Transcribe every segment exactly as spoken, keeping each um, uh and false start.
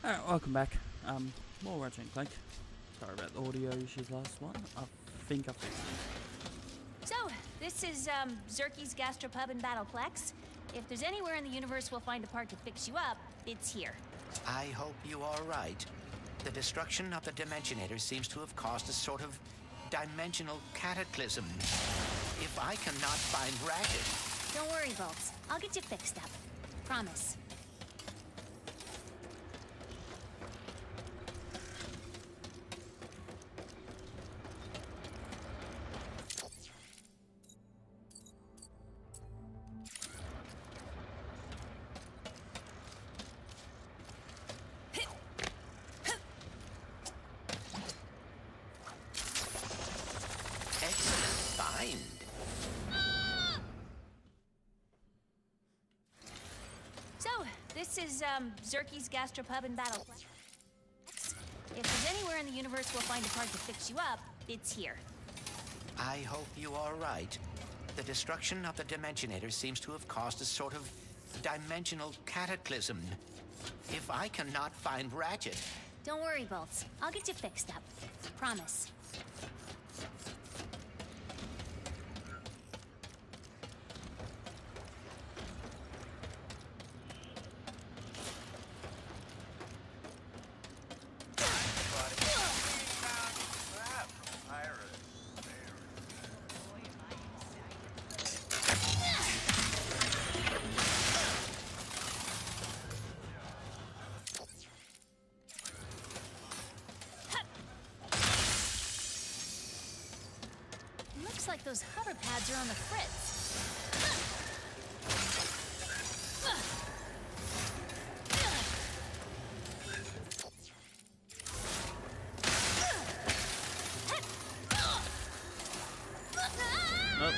Alright, welcome back. Um, more Ratchet and Clank. Sorry about the audio issues last one. I think I fixed it. So, this is, um, Zerky's Gastropub in Battleplex. If there's anywhere in the universe we'll find a part to fix you up, it's here. I hope you are right. The destruction of the Dimensionator seems to have caused a sort of dimensional cataclysm. If I cannot find Ratchet... Don't worry, Bolts. I'll get you fixed up. Promise. So, this is, um, Zerky's Gastropub in Battleplex. If there's anywhere in the universe we'll find a part to fix you up, it's here. I hope you are right. The destruction of the Dimensionator seems to have caused a sort of dimensional cataclysm. If I cannot find Ratchet... Don't worry, Bolts. I'll get you fixed up. Promise. Looks like those hover pads are on the fritz. Nope.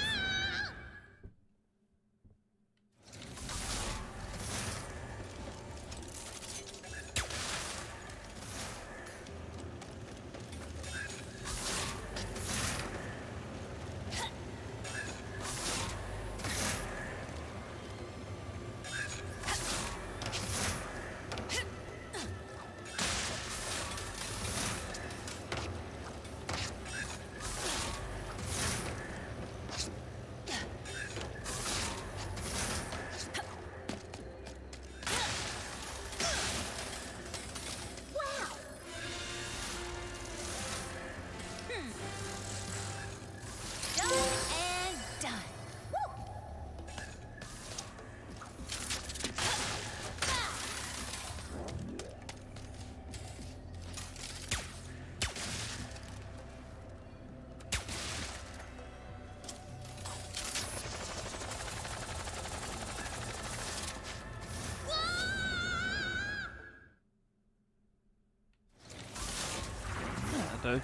Do.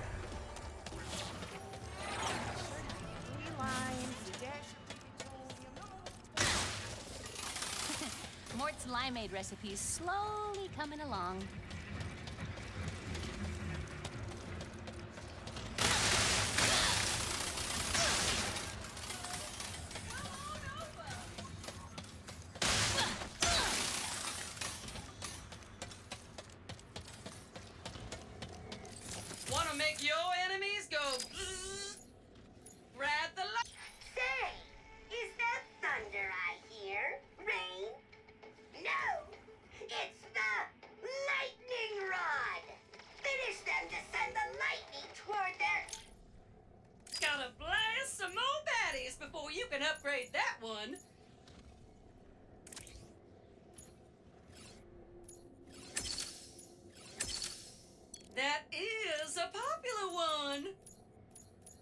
Mort's limeade recipe's slowly coming along. Wanna make your enemies go bzzz? Grab the light. Say, is that thunder I hear? Rain? No! It's the lightning rod! Finish them to send the lightning toward their... Gotta blast some more baddies before you can upgrade that one. That is a popular one.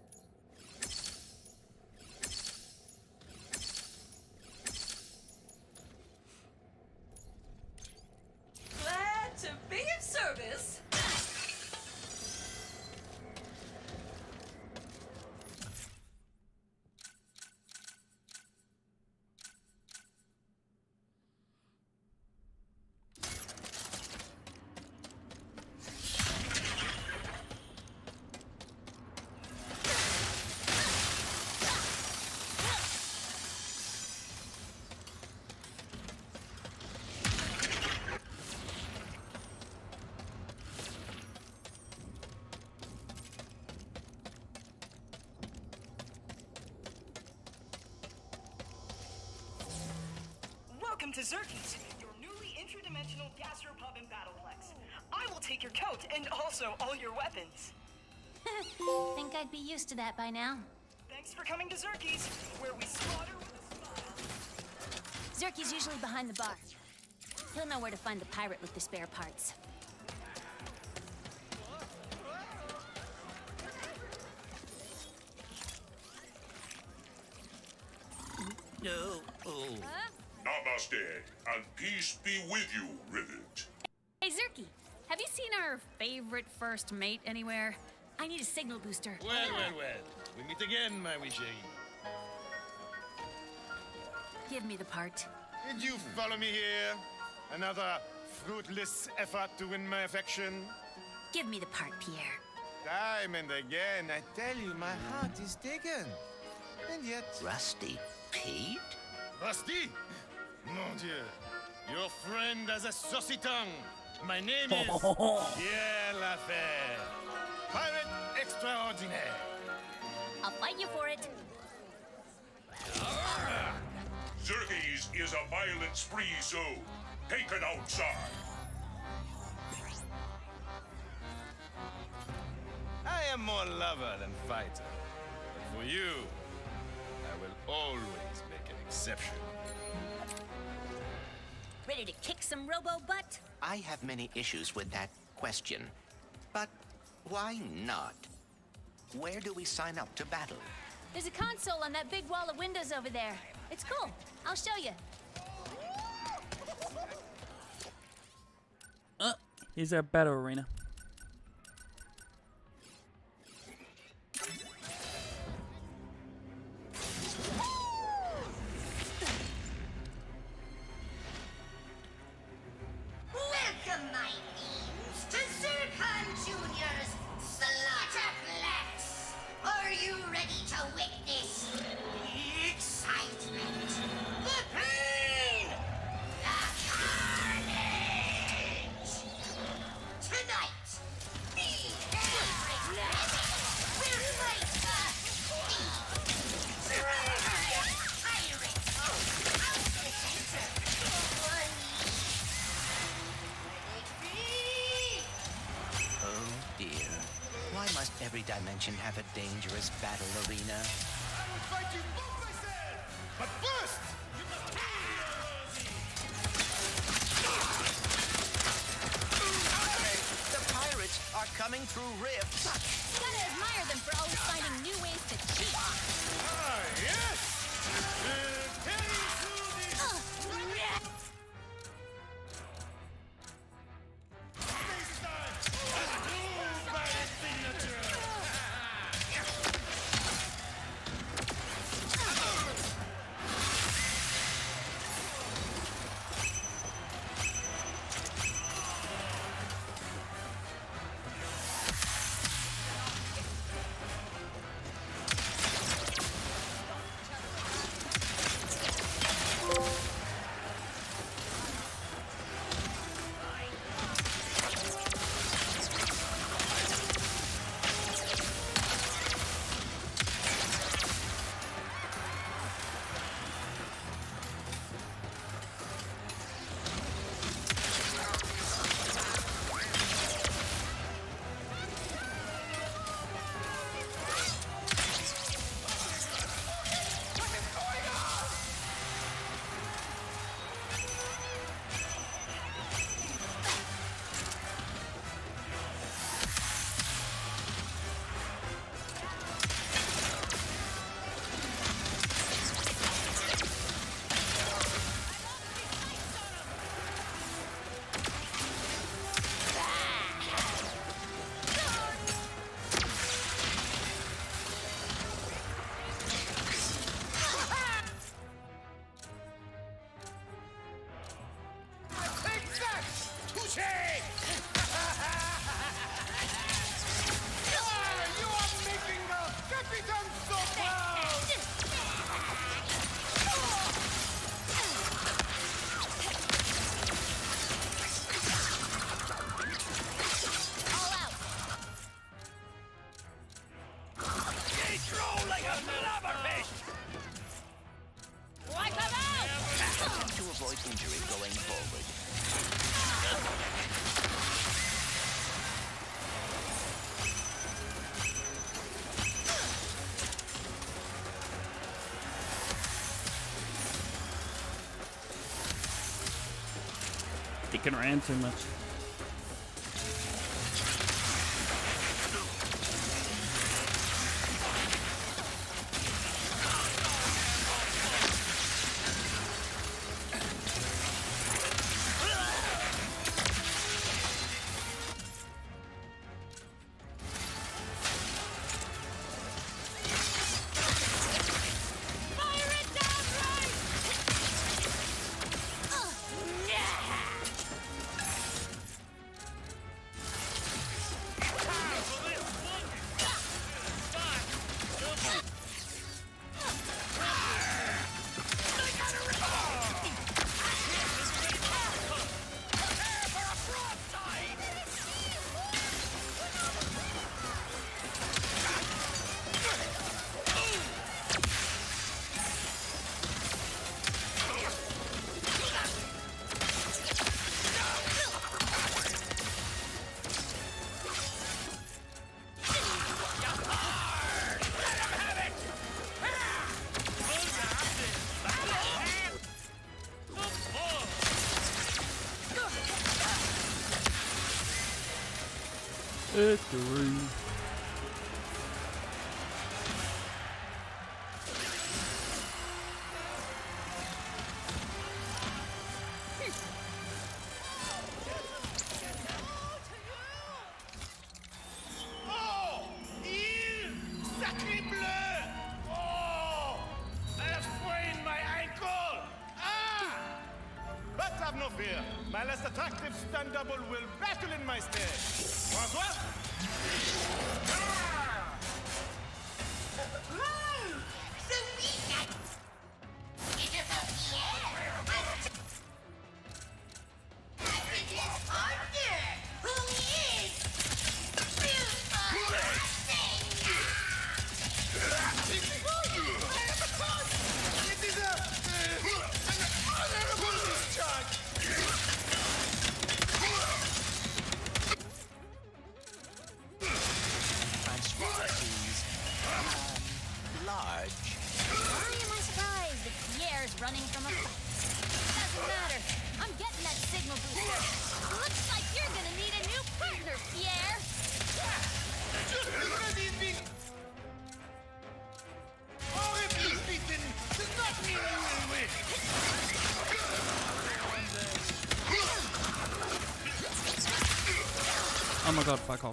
to Xerxes, your newly interdimensional gastropub and battleplex. I will take your coat and also all your weapons. Think I'd be used to that by now. Thanks for coming to Xerxes, where we slaughter with a smile. Zerky's usually behind the bar. He'll know where to find the pirate with the spare parts. No. Oh. Huh? Namaste, and peace be with you, Rivet. Hey, Zerky, have you seen our favorite first mate anywhere? I need a signal booster. Well, well, well. We meet again, my wee chérie. Give me the part. Did you follow me here? Another fruitless effort to win my affection? Give me the part, Pierre. Time and again, I tell you, my heart is taken. And yet... Rusty Pete? Rusty? Mon Dieu. Your friend has a saucy tongue. My name is... Pierre Lafer. Pirate extraordinaire. I'll fight you for it. Xerxes is a violent spree, so take it outside. I am more lover than fighter. But for you, I will always make an exception. Ready to kick some robo butt? I have many issues with that question. But why not? Where do we sign up to battle? There's a console on that big wall of windows over there. It's cool. I'll show you. Uh, here's our battle arena. Welcome, my fiends, to Zircon Junior's Slaughterplex. Are you ready to witness the excitement, the pain, the carnage? Tonight, me and Rabbit will fight the thieves, raiders, pirates, out the center, one Oh dear. Why must every dimension have a dangerous battle arena? I will fight you both myself! But first, you must... The pirates are coming through rifts. Gotta admire them for always finding new ways to cheat. Ah, yes! Uh, tell you through this... Ugh, yeah. This time, approved by the signature! To avoid injury, kicking around too much. Victory. Oh! Il! Sacré bleu! Oh! I have sprained my ankle! Ah! But have no fear. My less attractive stunt double will battle in my stead. François? Running from a fight. Doesn't matter. I'm getting that signal booster. Looks like you're gonna need a new partner, Pierre. Horribly beaten does not mean you will win. Oh my god, fuck off.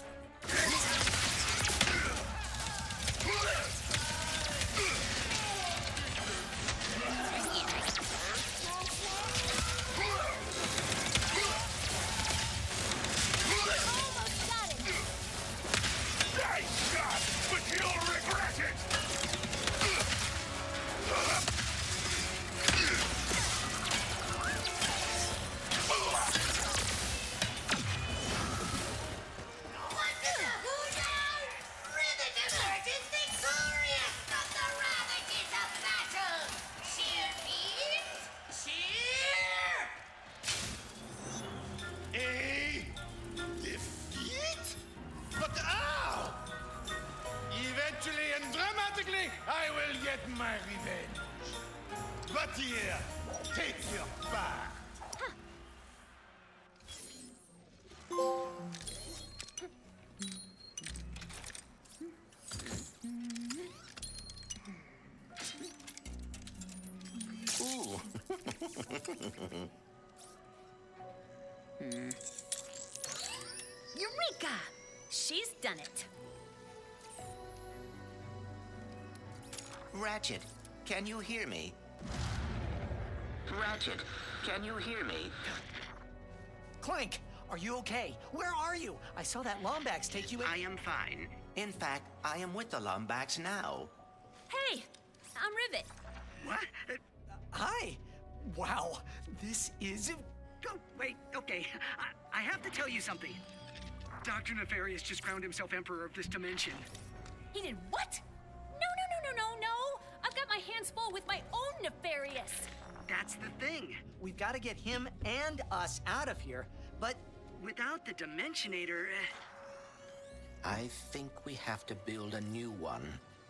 I will get my revenge. But here, take your part. Ooh. hmm. Eureka! She's done it. Ratchet, can you hear me? Ratchet, can you hear me? Clank, are you okay? Where are you? I saw that Lombax take you in. I am fine. In fact, I am with the Lombax now. Hey, I'm Rivet. What? Uh, Hi. Wow, this is... Oh, wait, okay. I, I have to tell you something. Doctor Nefarious just crowned himself Emperor of this dimension. He did what? No, no, no, no, no, no! I've got my hands full with my own Nefarious. That's the thing. We've got to get him and us out of here, but... Without the Dimensionator... Uh... I think we have to build a new one.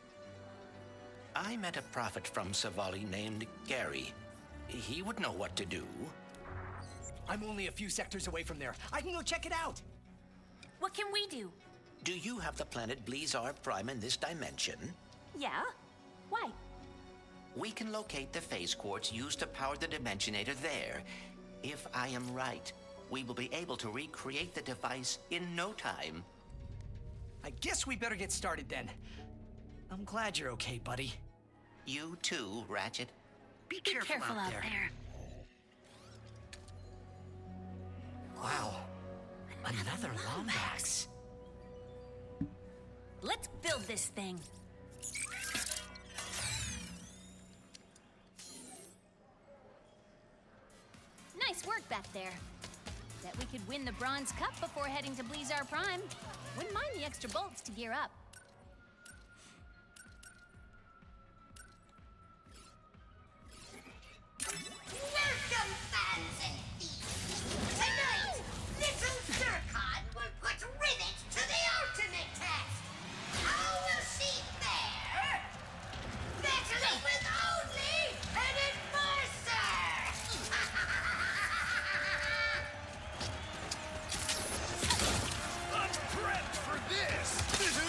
I met a prophet from Savali named Gary. He would know what to do. I'm only a few sectors away from there. I can go check it out. What can we do? Do you have the planet Blizar Prime in this dimension? Yeah? Why? We can locate the phase quartz used to power the Dimensionator there. If I am right, we will be able to recreate the device in no time. I guess we better get started then. I'm glad you're okay, buddy. You too, Ratchet. Be, Be careful, careful out there. Wow. Another Lombax. Let's build this thing. Nice work back there. Bet we could win the Bronze Cup before heading to Blizar Prime. Wouldn't mind the extra bolts to gear up. Welcome, fans and thieves! Tonight, little Zircon will put rivets to the ultimate test! How will she fare? Battling with only an enforcer! I'm prepped for this!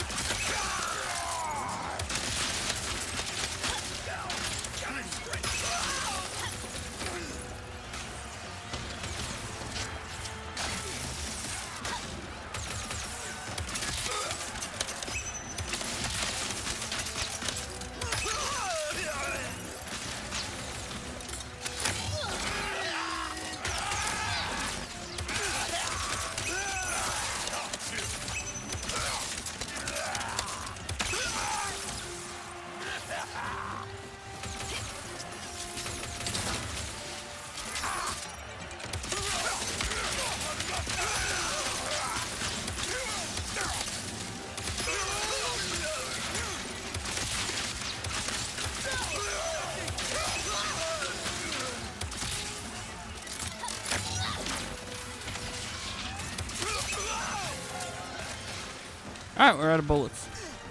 Alright, we're out of bullets.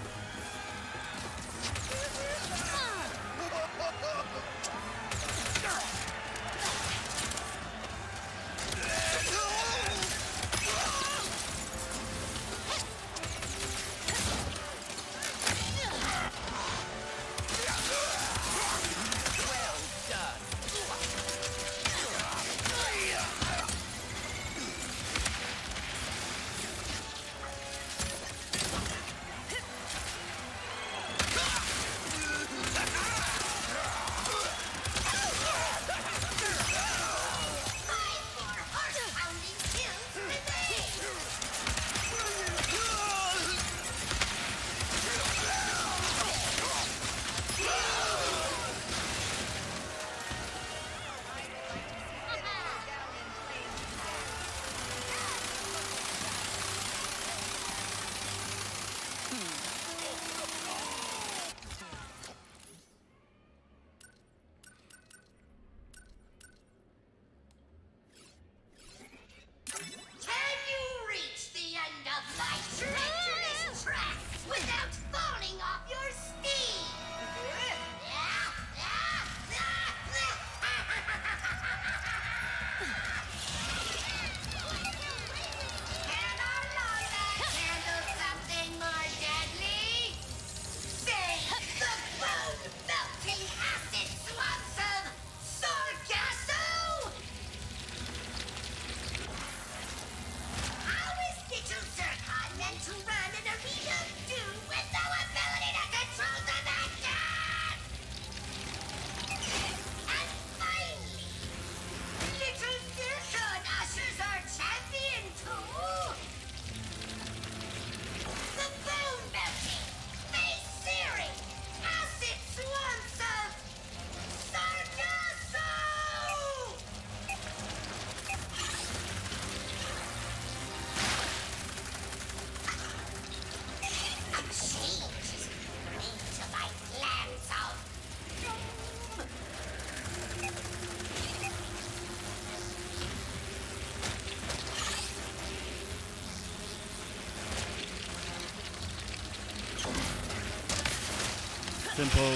Simple.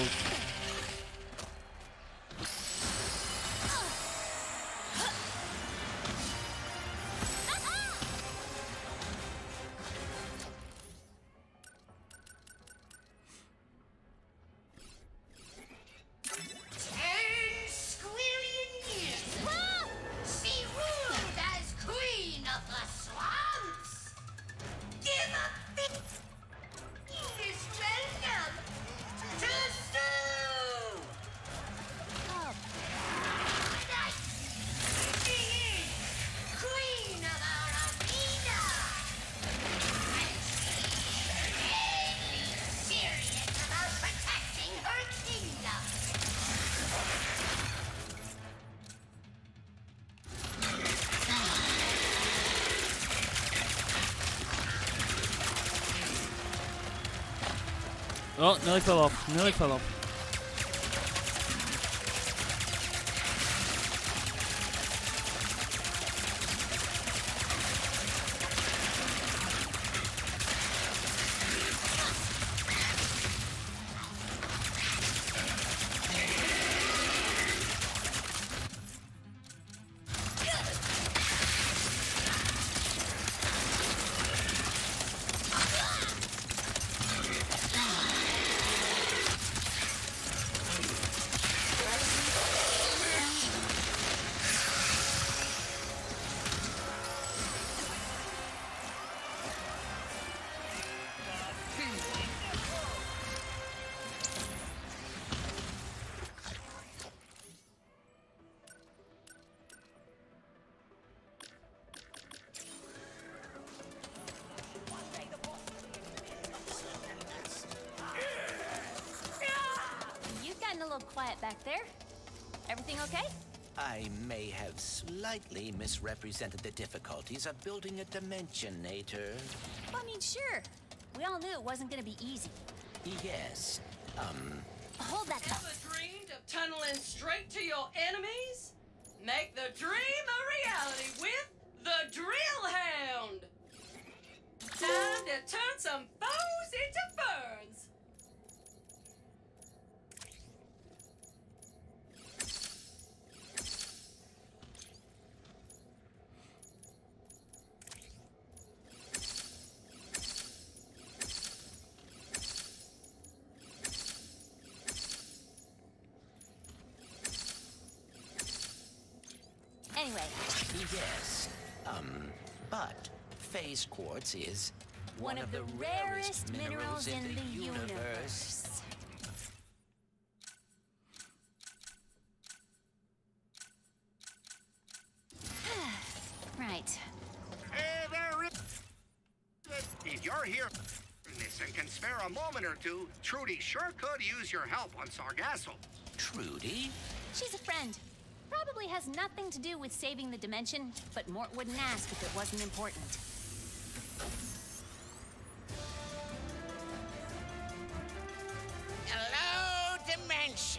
Oh, nearly fell off. Nearly fell off. Quiet back there. Everything okay? I may have slightly misrepresented the difficulties of building a Dimensionator. I mean, sure. We all knew it wasn't gonna be easy. Yes, um... Hold that thought. Ever dreamed of tunneling straight to your enemies? Make the dream a reality with the Drill Hound! Time to turn some foes into ferns! Anyway. Yes, um, but phase quartz is One, one of, of the, the rarest, rarest minerals, minerals in, in the, the universe. universe. Right. Hey there, if you're here and can spare a moment or two, Trudy sure could use your help on Sargasso. Trudy? She's a friend. Probably has nothing to do with saving the dimension, but Mort wouldn't ask if it wasn't important. Hello, Dimension.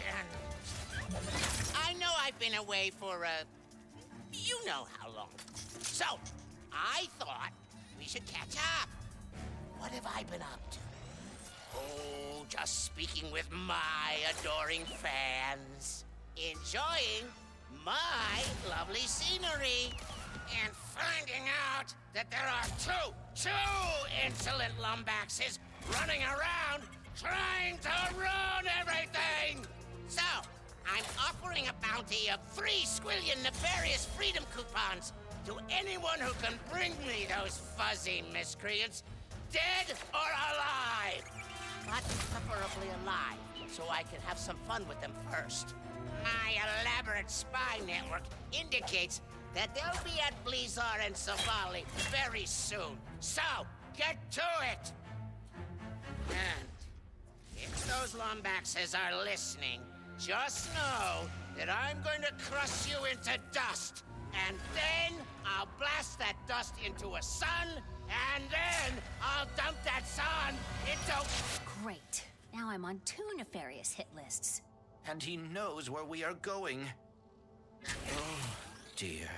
I know I've been away for, uh, you know how long. So, I thought we should catch up. What have I been up to? Oh, just speaking with my adoring fans. Enjoying my lovely scenery, and finding out that there are two, two insolent Lombaxes running around trying to ruin everything! So, I'm offering a bounty of three squillion nefarious freedom coupons to anyone who can bring me those fuzzy miscreants, dead or alive! But preferably alive, so I can have some fun with them first. My elaborate spy network indicates that they'll be at Blizar and Savali very soon. So, get to it! And if those Lombaxes are listening, just know that I'm going to crush you into dust. And then I'll blast that dust into a sun, and then I'll dump that sun into... Great. Now I'm on two nefarious hit lists. And he knows where we are going. Oh, dear.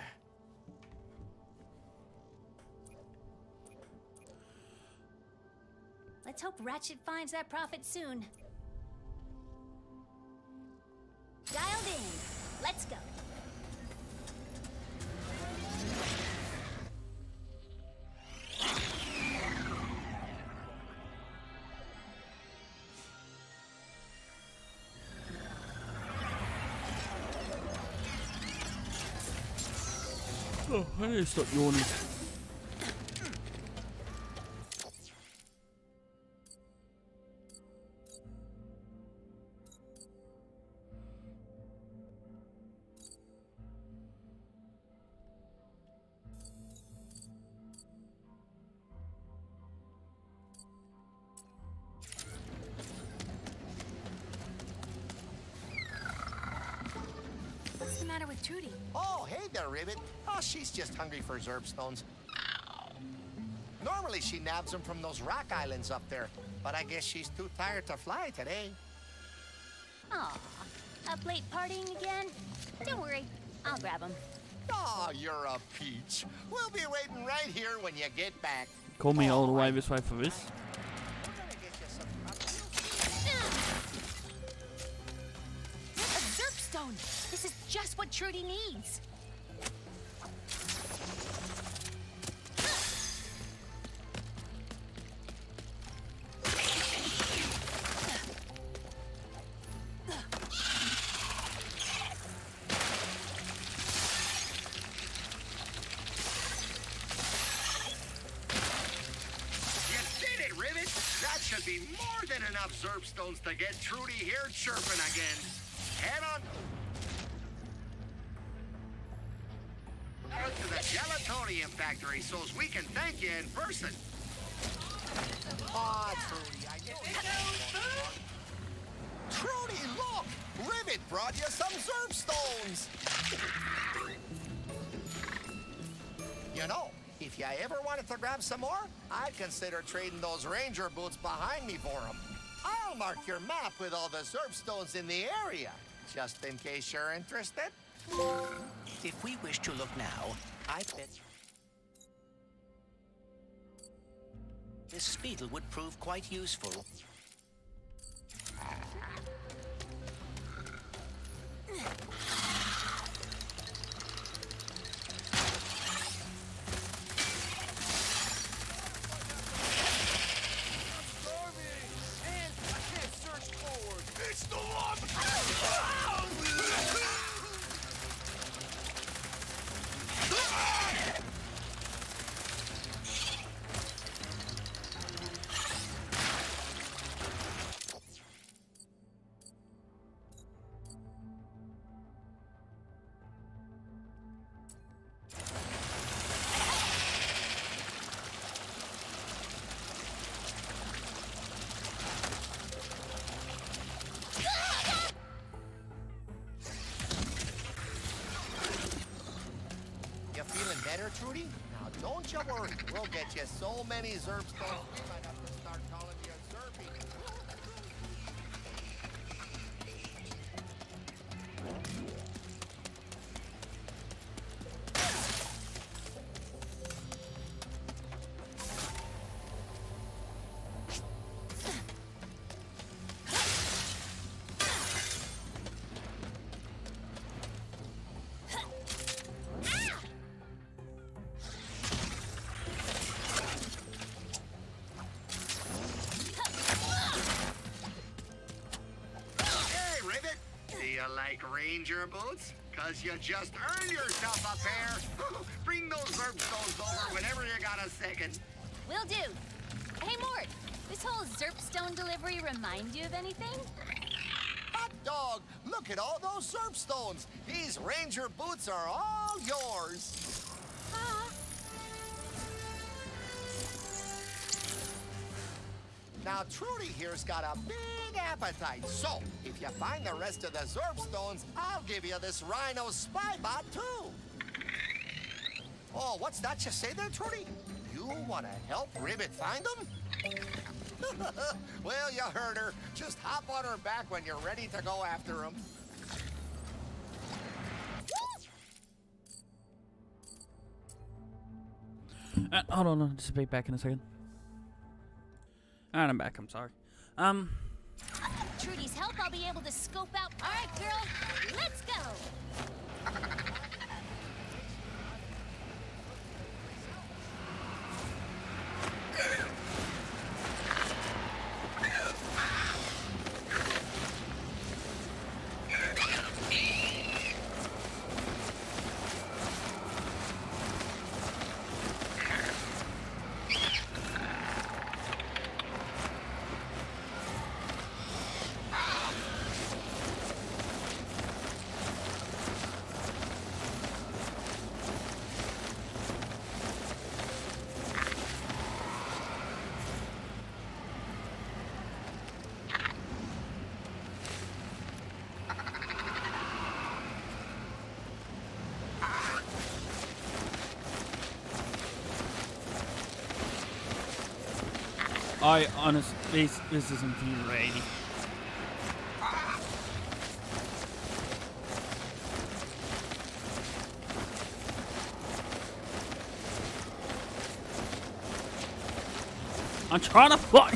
Let's hope Ratchet finds that prophet soon. Dialed in. Let's go. Oh, I need to stop yawning. What's the matter with Trudy? Oh, hey there, Ribbit. Oh, she's just hungry for Zerb stones. No Normally she nabs them from those rock islands up there, but I guess she's too tired to fly today. Aw, up late partying again? Don't worry, I'll grab him. Oh, you're a peach. We'll be waiting right here when you get back. Call me all the way this way for this. A Zerpstone! This is just what Trudy needs. Should be more than enough Zerpstones to get Trudy here chirping again. Head on out to the Gelatonium factory so we can thank you in person. Aw, Trudy, I get Trudy, look! Rivet brought you some Zerpstones! You know, if you ever wanted to grab some more, I'd consider trading those ranger boots behind me for them. I'll mark your map with all the Zerpstones in the area, just in case you're interested. If we wish to look now, I bet this Speedle would prove quite useful. It's the one! Better, Trudy? Now, don't you worry. We'll get you so many Zerpstones, we might have to start calling you Zerpy. Like ranger boots? Cause you just earned yourself a pair. Bring those Zerpstones over whenever you got a second. Will do. Hey, Mort, this whole Zerpstone delivery remind you of anything? Hot dog! Look at all those Zerpstones! These ranger boots are all yours! Huh? Now, Trudy here's got a big appetite, so if you find the rest of the Zerpstones, I'll give you this Rhino spy bot, too. Oh, what's that you say there, Trudy? You want to help Rivet find them? Well, you heard her. Just hop on her back when you're ready to go after them. Uh, hold on, I'll just be back in a second. And I'm back, I'm sorry. Um... Trudy's help, I'll be able to scope out... All right, girl, let's go! I honestly, this, this is infuriating. I'm trying to fly.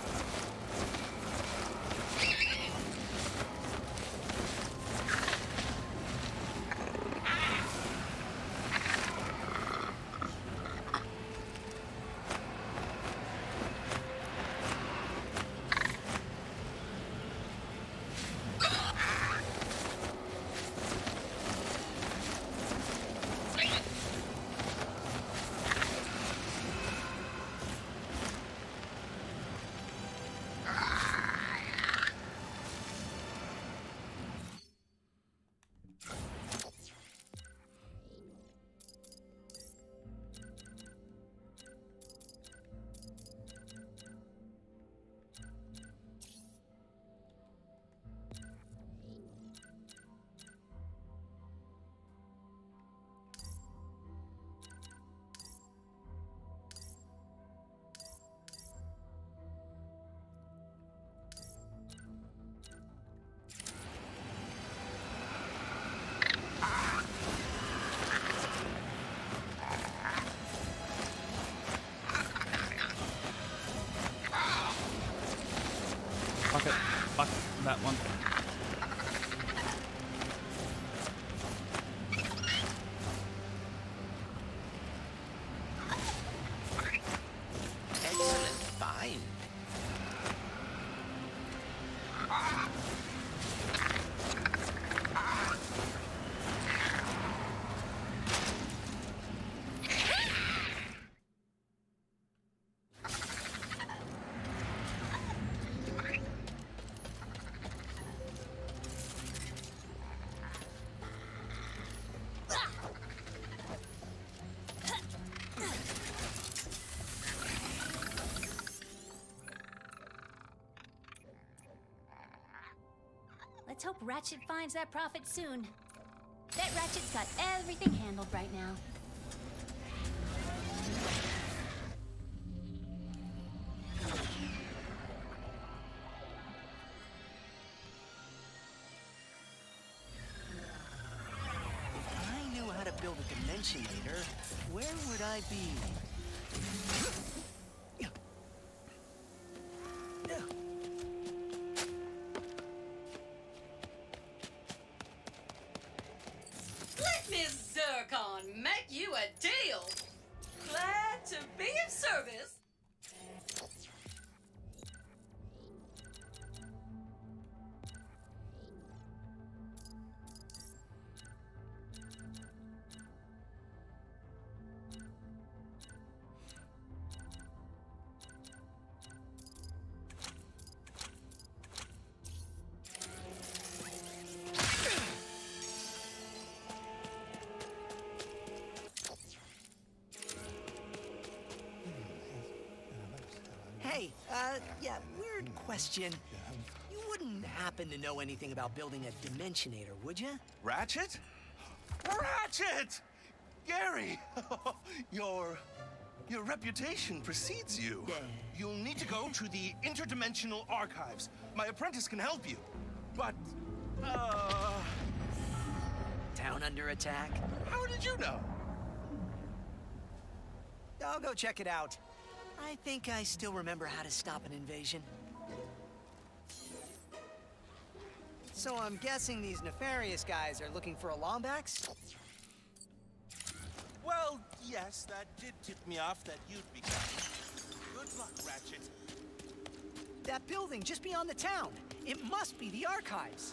Fuck it. Fuck that one. Excellent. Fine. Let's hope Ratchet finds that prophet soon. Bet Ratchet's got everything handled right now. If I knew how to build a Dimensionator, where would I be? Let Miss Zircon make you a deal. Glad to be of service. Hey, uh, yeah, weird question. You wouldn't happen to know anything about building a Dimensionator, would you? Ratchet? Ratchet! Gary! your... your reputation precedes you. Yeah. You'll need to go to the Interdimensional Archives. My apprentice can help you. But, uh... Town under attack? how did you know? I'll go check it out. I think I still remember how to stop an invasion. So I'm guessing these nefarious guys are looking for a Lombax? Well, yes, that did tip me off that you'd be coming. Good luck, Ratchet. That building just beyond the town. It must be the archives.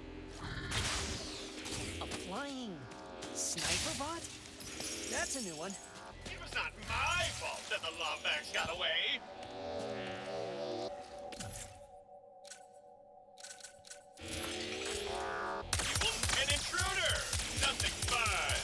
A flying sniper bot? That's a new one. It was not my fault that the Lombax got away. You an intruder! Nothing fun!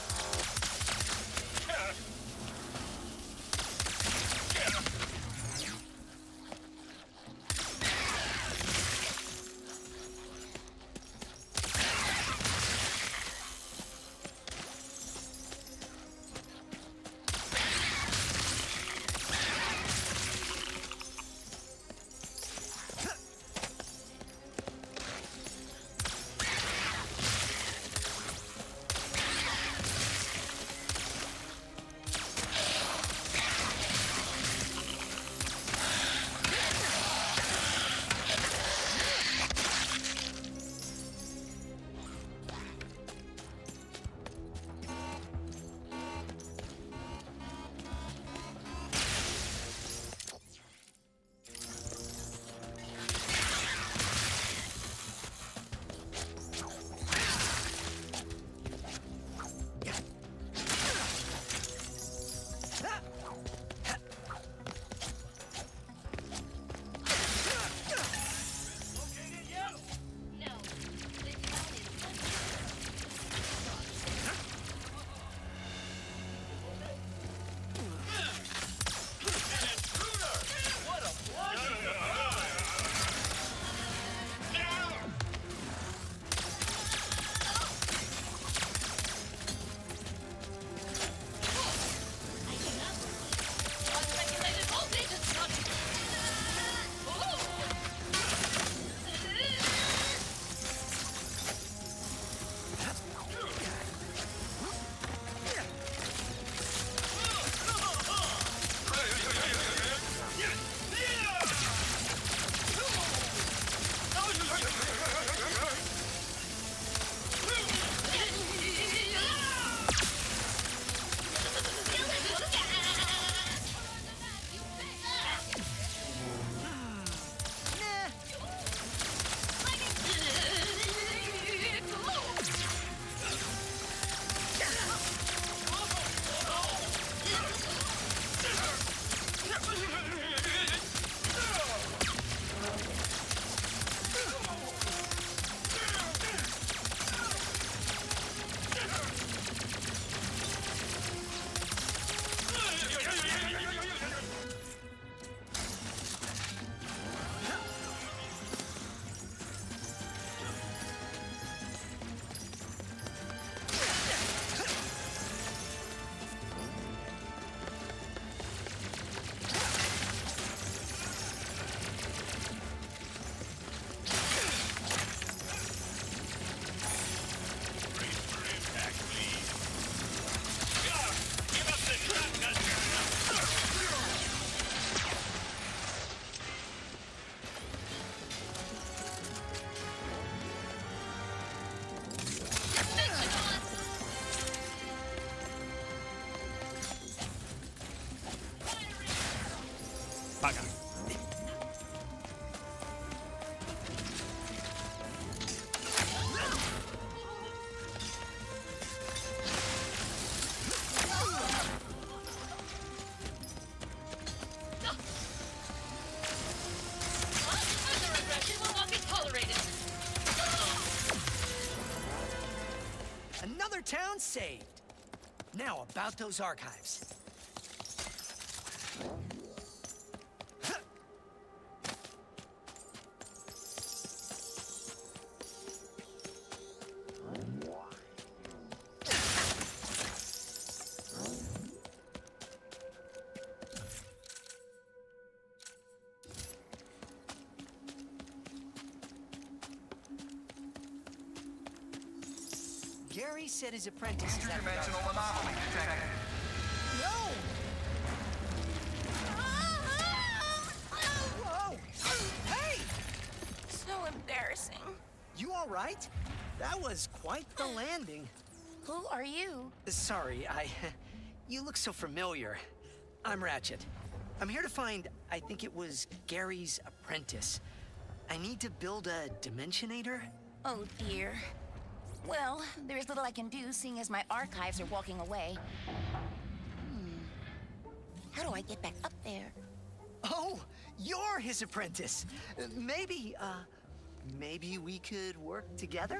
Bugger. Another town saved. Now about those archives. Gary said his apprentice is at the Interdimensional anomaly detected. No! Whoa! Hey! So embarrassing. You all right? That was quite the landing. Who are you? Sorry, I... You look so familiar. I'm Ratchet. I'm here to find, I think it was Gary's apprentice. I need to build a Dimensionator. Oh, dear. Well, there's little I can do, seeing as my archives are walking away. Hmm. How do I get back up there? Oh, you're his apprentice. Uh, Maybe, uh, maybe we could work together?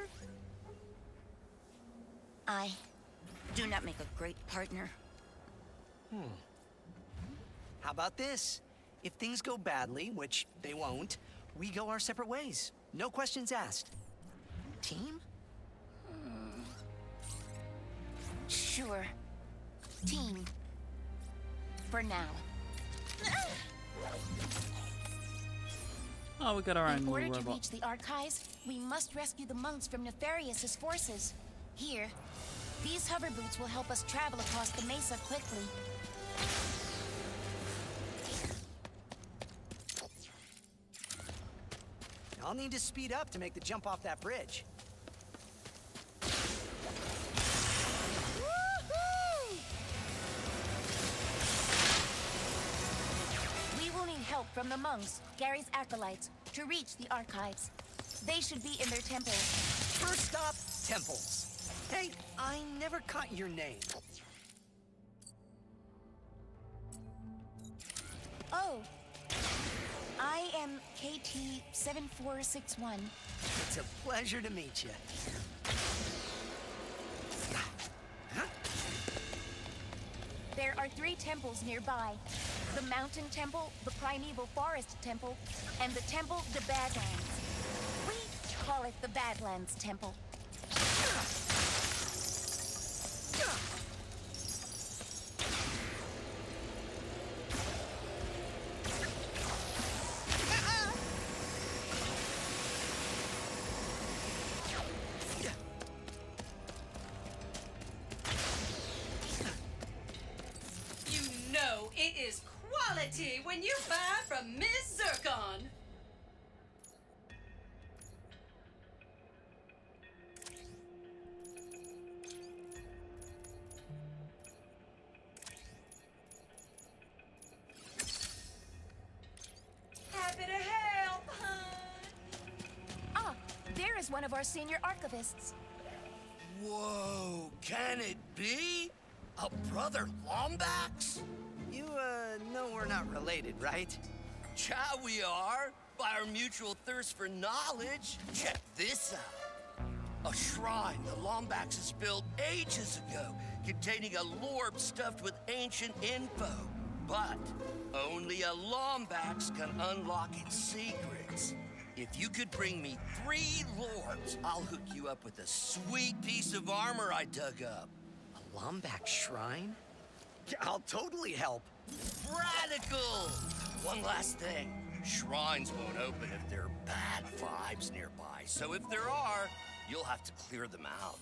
I do not make a great partner. Hmm. How about this? If things go badly, which they won't, we go our separate ways. No questions asked. Team? Sure. Team. For now. Oh, we got our own In little order to robot. reach the archives, we must rescue the monks from Nefarious's forces. Here, these hover boots will help us travel across the mesa quickly. I'll need to speed up to make the jump off that bridge. We will need help from the monks, Gary's acolytes, to reach the archives. They should be in their temples. First stop, temples. Hey, I never caught your name. Oh. I am K T seven four six one. It's a pleasure to meet you. There are three temples nearby. The Mountain Temple, the Primeval Forest Temple, and the Temple de Badlands. We call it the Badlands Temple. It is quality when you buy from Miss Zircon. Happy to help, hon. Ah, there is one of our senior archivists. Whoa, can it be? A brother Lombax? You, uh, know we're not related, right? Yeah, we are. By our mutual thirst for knowledge. Check this out. A shrine the Lombaxes built ages ago, containing a lorb stuffed with ancient info. But only a Lombax can unlock its secrets. If you could bring me three lorbs, I'll hook you up with a sweet piece of armor I dug up. A Lombax shrine? I'll totally help. Radical! One last thing. Shrines won't open if there are bad vibes nearby. So if there are, you'll have to clear them out.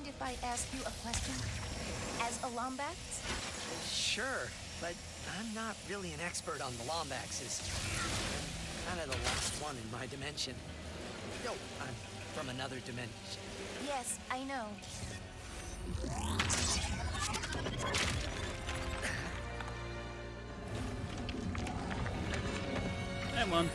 if I ask you a question? As a Lombax? Sure, but I'm not really an expert on the Lombaxes. I'm kind of the last one in my dimension. No, I'm from another dimension. Yes, I know. Come on.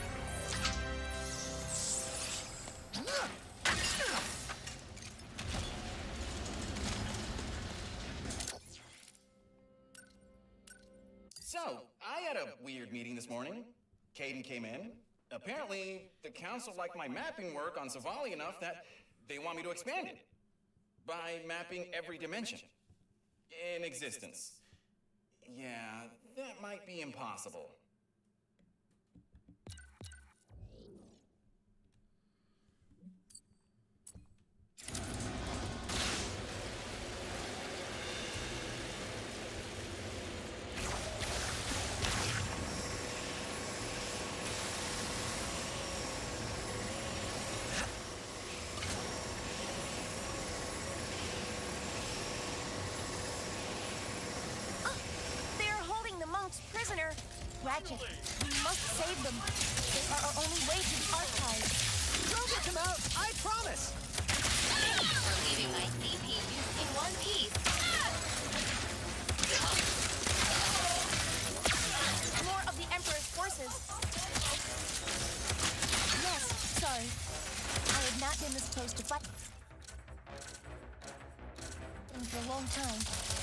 So, I had a weird meeting this morning. Caden came in. Apparently, the council liked my mapping work on Savali enough that they want me to expand it by mapping every dimension in existence. Yeah, that might be impossible. Prisoner, Ratchet, we must save them. They are our only way to the archives. We'll get them out, I promise. We're leaving my C P U in one piece. More of the Emperor's forces. Yes, sorry. I have not been this close to fight for a long time.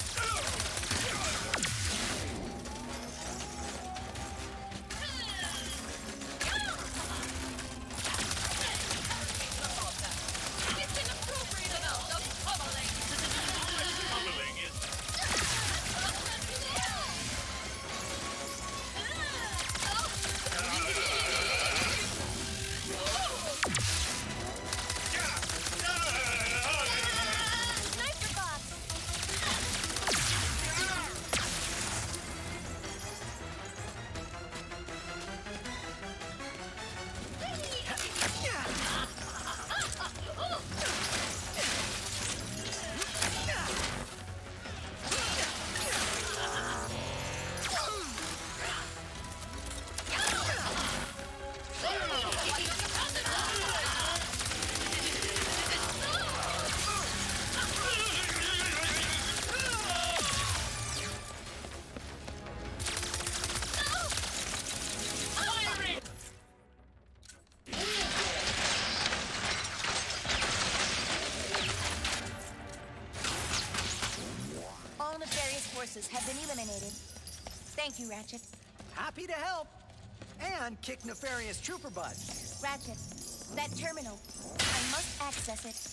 Have been eliminated. Thank you, Ratchet. Happy to help. And kick nefarious trooper butt. Ratchet, that terminal. I must access it.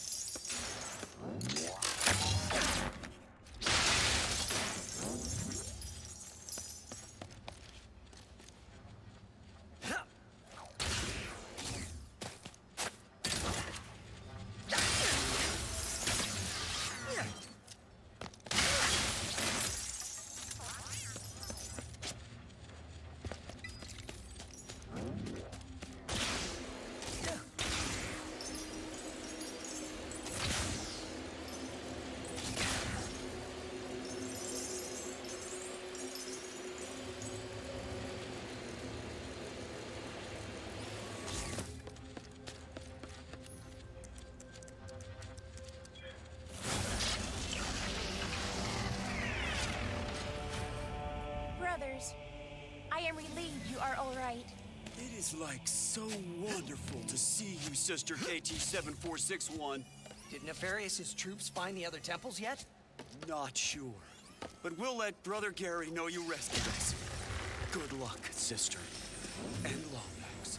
Brothers, I am relieved you are all right. It is like so wonderful to see you, Sister K T seven four six one. Did Nefarious's troops find the other temples yet? Not sure. But we'll let Brother Gary know you rescued us. Good luck, Sister. And Lombax.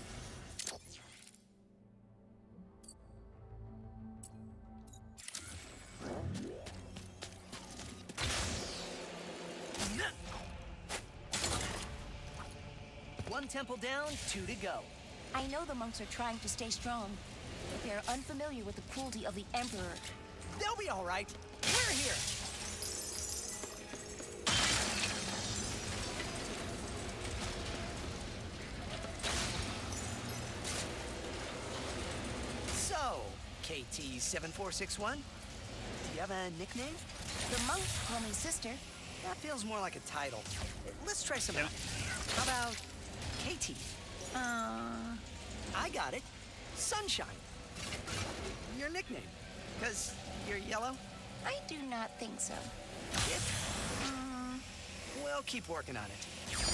One temple down, two to go. I know the monks are trying to stay strong, but they are unfamiliar with the cruelty of the Emperor. They'll be all right. We're here. So, K T seven four six one, do you have a nickname? The monks call me sister. That feels more like a title. Let's try something. How about Katie? Uh... I got it. Sunshine. Your nickname. Because you're yellow? I do not think so. Yep. Mm. We'll keep working on it.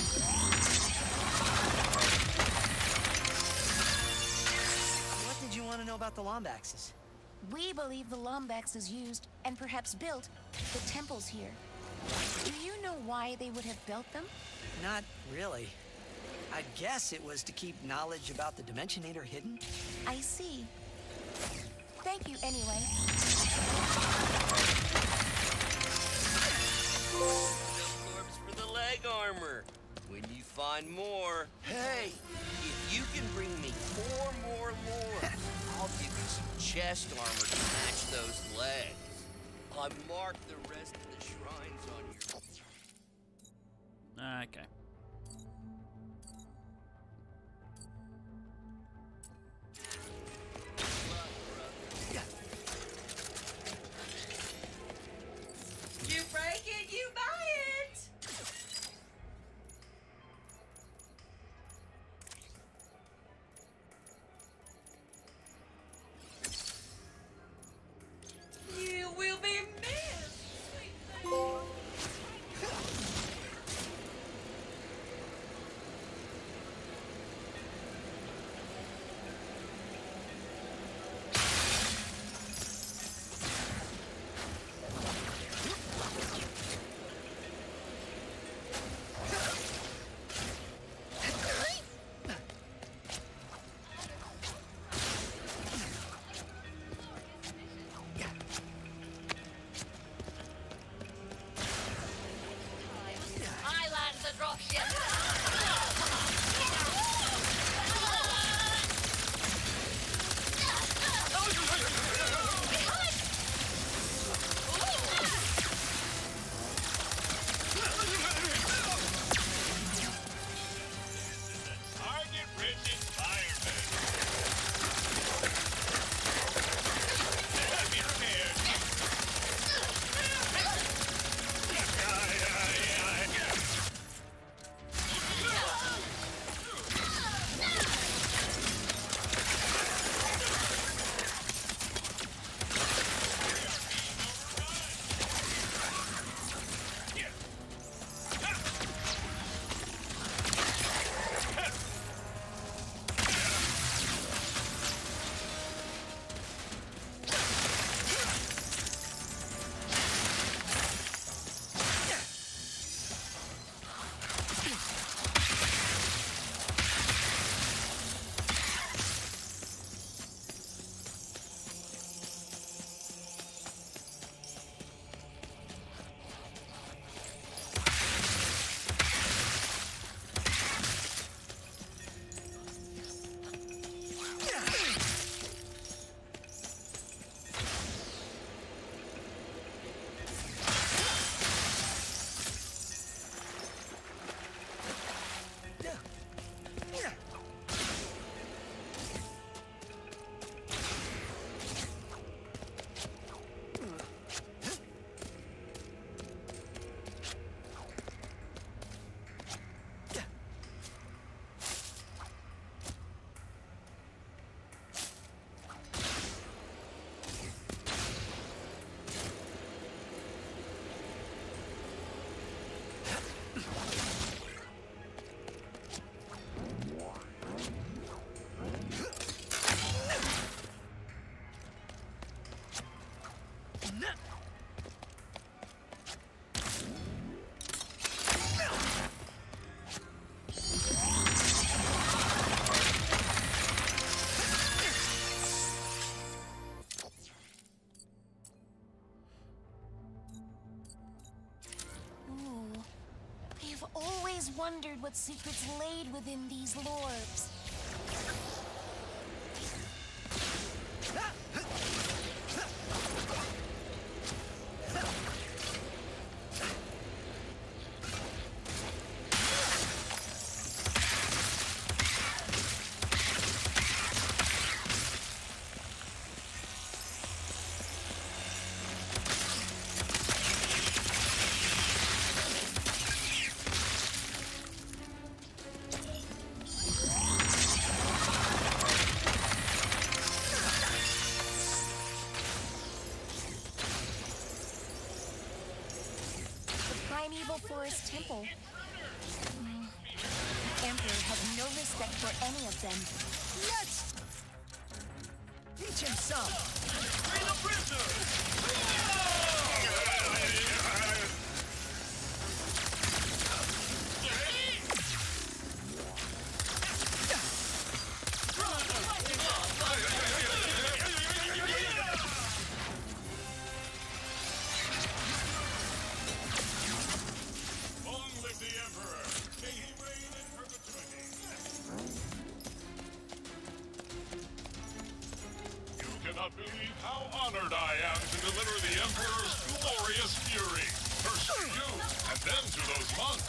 What did you want to know about the Lombaxes? We believe the Lombaxes used, and perhaps built, the temples here. Do you know why they would have built them? Not really. I guess it was to keep knowledge about the Dimensionator hidden. I see. Thank you anyway. Orbs for the leg armor. When you find more, hey, if you can bring me four more more, I'll give you some chest armor to match those legs. I marked the rest of the shrines on your... Okay. You break it, you buy it! You will be missed, sweet thing. I land the dropship. Target rich environment. Have you scared? Wondered what secrets laid within these lorbs. Primeval Forest Temple. Mm. The Emperor has no respect for any of them. Let's teach him some. Free the prisoner! Long live the Emperor! May he reign in perpetuity! You cannot believe how honored I am to deliver the Emperor's glorious fury. First to you, and then to those monks.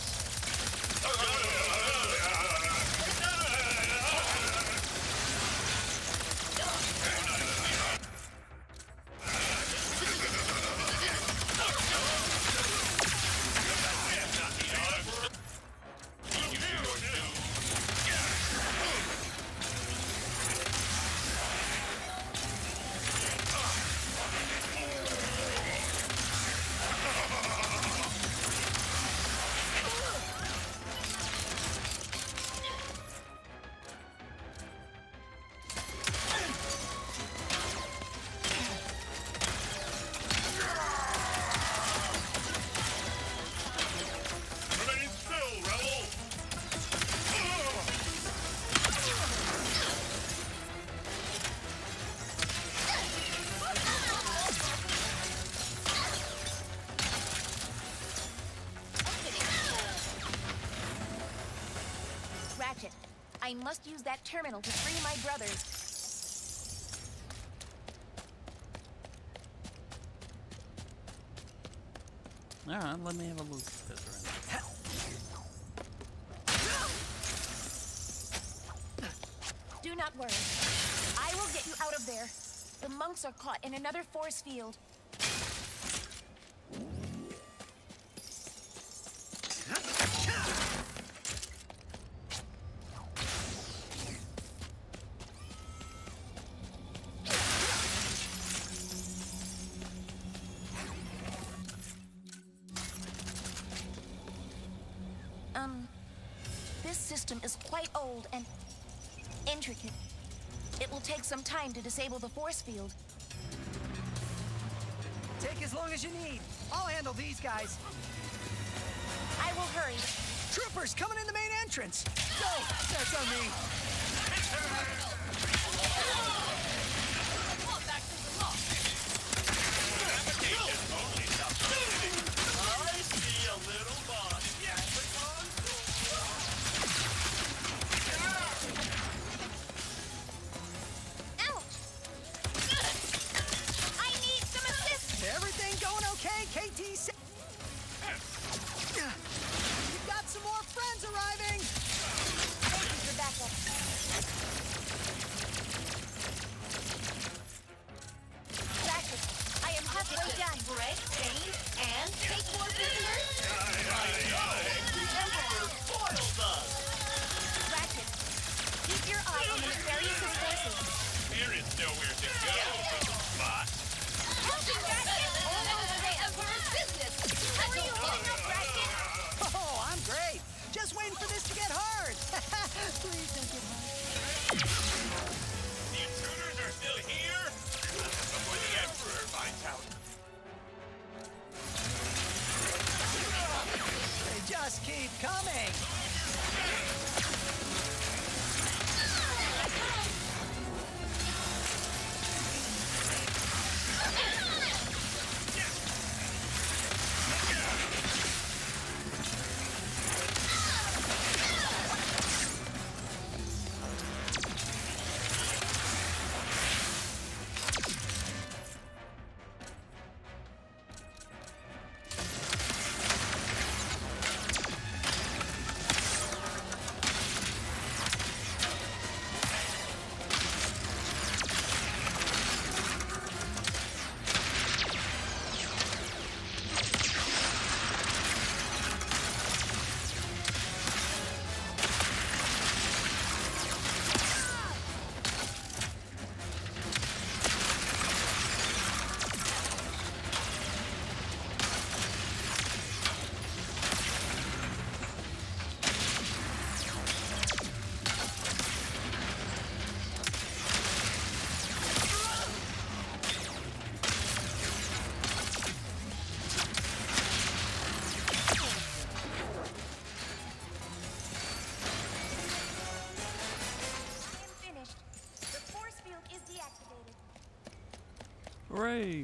Remain still, rebel! Ratchet, I must use that terminal to free my brothers. Alright, let me have a look at this right Do not worry. I will get you out of there. The monks are caught in another force field. Um, this system is quite old and intricate. It will take some time to disable the force field. Take as long as you need. I'll handle these guys. I will hurry. Troopers coming in the main entrance. Go! That's on me. I see a little body. Ouch! I need some assist! Everything going okay, K T C? You've got some more friends arriving. Thank you for backup. Ratchet, I am halfway done. Break, change, and take more prisoners. Ratchet, keep your eye on the nefarious forces. There is nowhere to go but the spot. Helping Ratchet! Almost The there. Emperor's business. How are you holding up, Ratchet? Oh, I'm great. Just waiting for this to get hard. Please don't get hard. Hooray!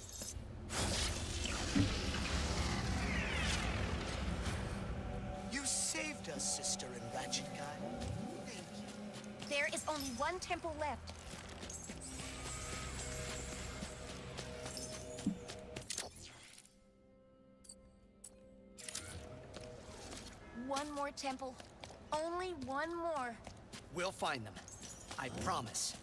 You saved us, Sister and Ratchet Guy. Thank you. There is only one temple left. One more temple. Only one more. We'll find them. I promise.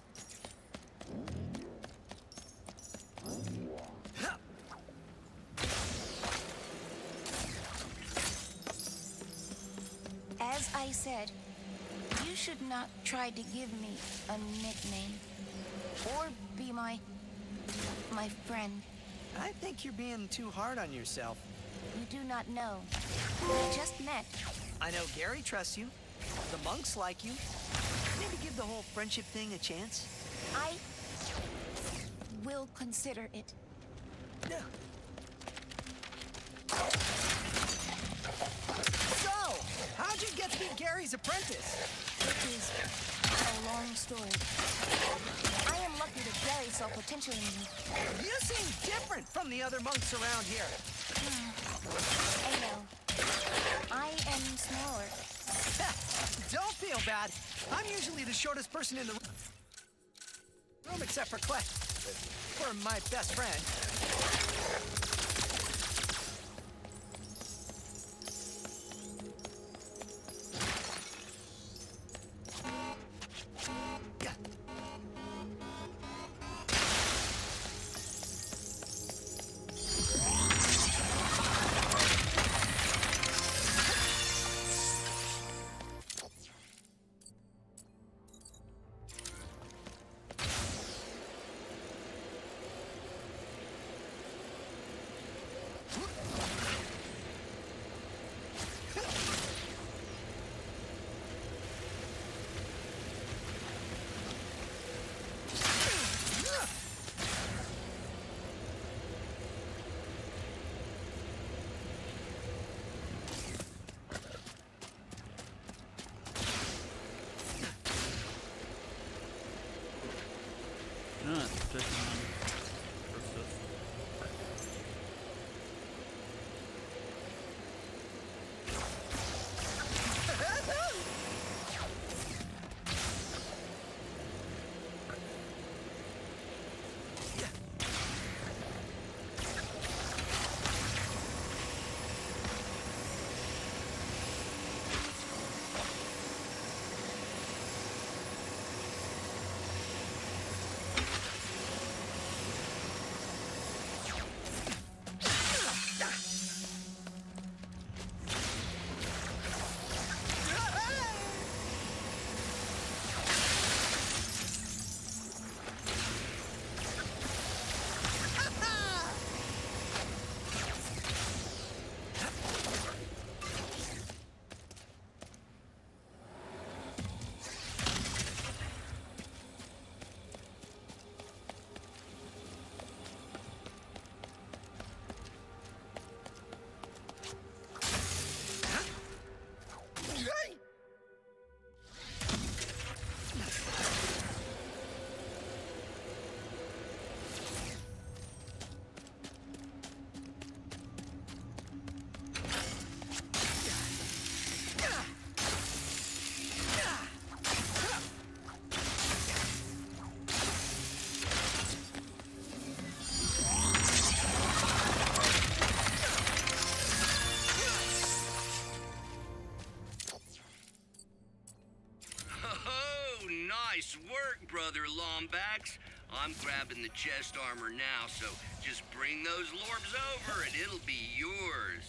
As I said, you should not try to give me a nickname. Or be my... my friend. I think you're being too hard on yourself. You do not know. We just met. I know Gary trusts you. The monks like you. Maybe give the whole friendship thing a chance? I... will consider it. Yeah. So, how'd you get to be Gary's apprentice? It is a long story. I am lucky that Gary saw potential in me. You seem different from the other monks around here. I know. I am smaller. Don't feel bad. I'm usually the shortest person in the room except for Clef. For my best friend. No, it's just um, versus. Nice work, Brother Lombax. I'm grabbing the chest armor now, so just bring those lorbs over and it'll be yours.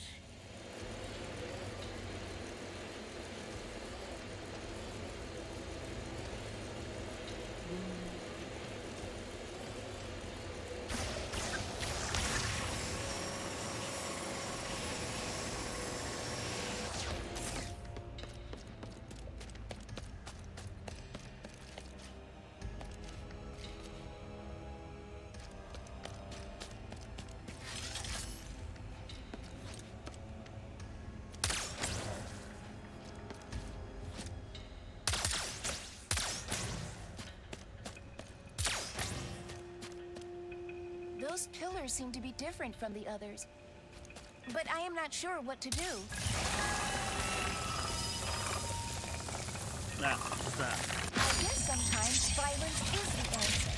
Those pillars seem to be different from the others. But I am not sure what to do. Now, what's that? I guess sometimes violence is the answer.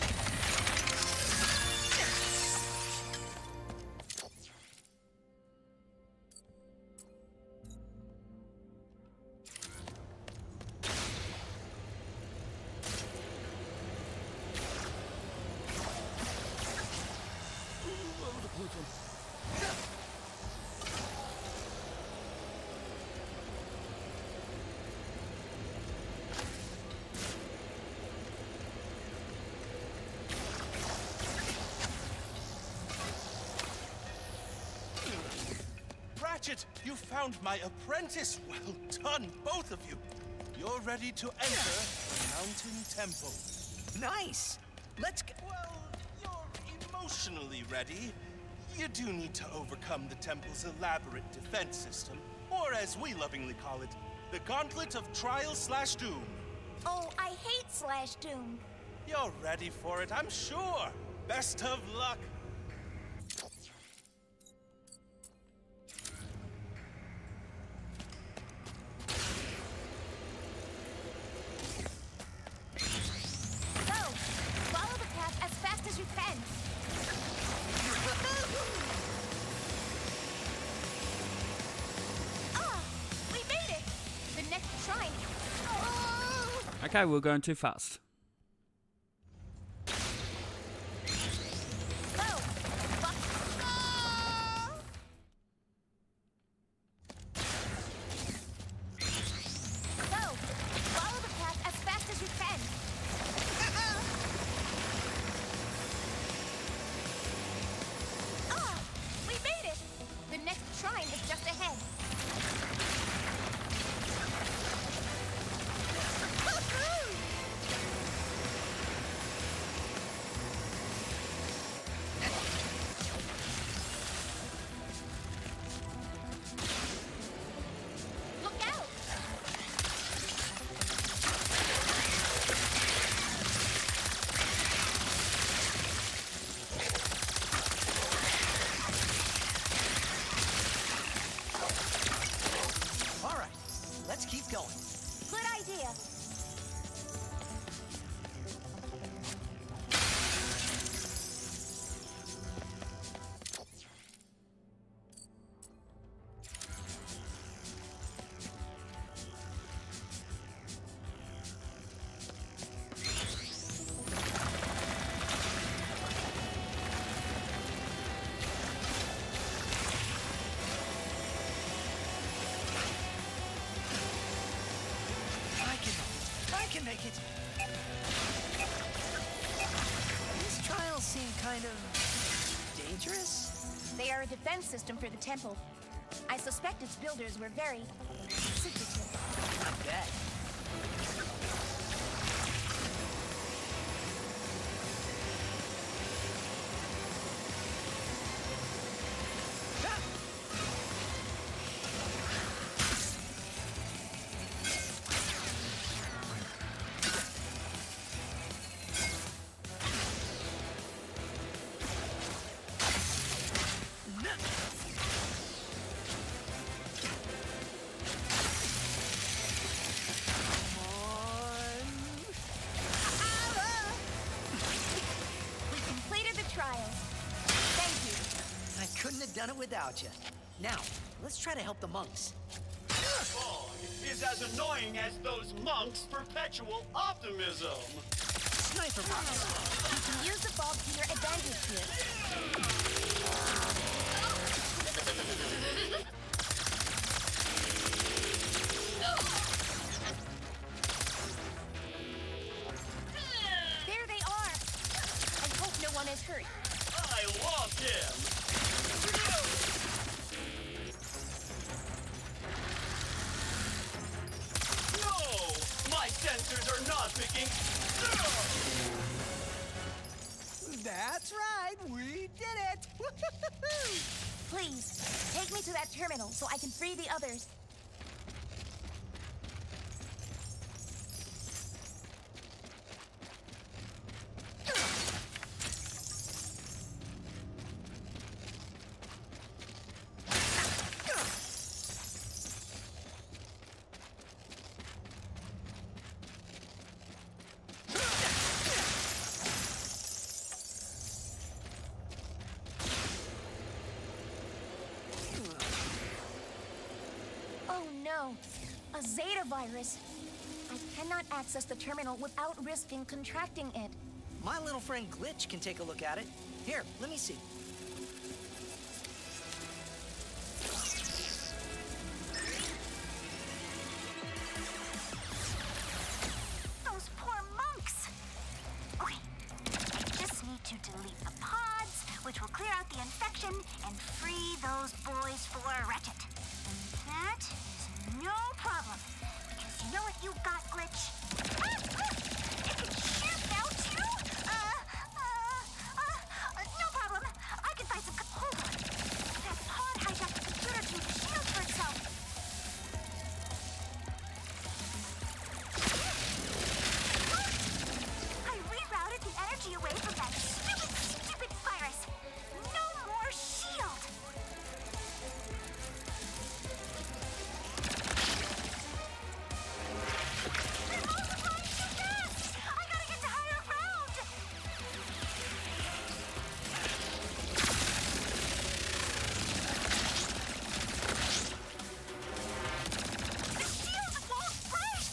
Ratchet, you found my apprentice. Well done, both of you. You're ready to enter the Mountain Temple. Nice. Let's go. Well, you're emotionally ready. You do need to overcome the temple's elaborate defense system, or as we lovingly call it, the Gauntlet of Trial slash Doom. Oh, I hate Slash Doom. You're ready for it, I'm sure. Best of luck. Okay, we're going too fast. Make it. These trials seem kind of dangerous. They are a defense system for the temple. I suspect its builders were very secretive. I bet. Done it without you. Now, let's try to help the monks. Fog is as annoying as those monks' perpetual optimism. Sniper box. You can use the fog to your advantage here. There they are. I hope no one is hurt. I love him. Sensors are not picking. That's right, we did it! Please, take me to that terminal so I can free the others. no. A Zeta virus. I cannot access the terminal without risking contracting it. My little friend Glitch can take a look at it. Here, let me see. Those poor monks! Okay, I just need to delete the pods, which will clear out the infection and free those boys for Ratchet. And that is no problem, because you know what you got, Glitch? Ah, ah, it can shoot now, too? Uh, uh, uh, no problem. I can find some... Hold on. That pod hijacked the computer to use shield for itself. I rerouted the energy away from that stupid, stupid virus. No more shield. They're multiplying too fast. I gotta get to higher ground. The shield won't break.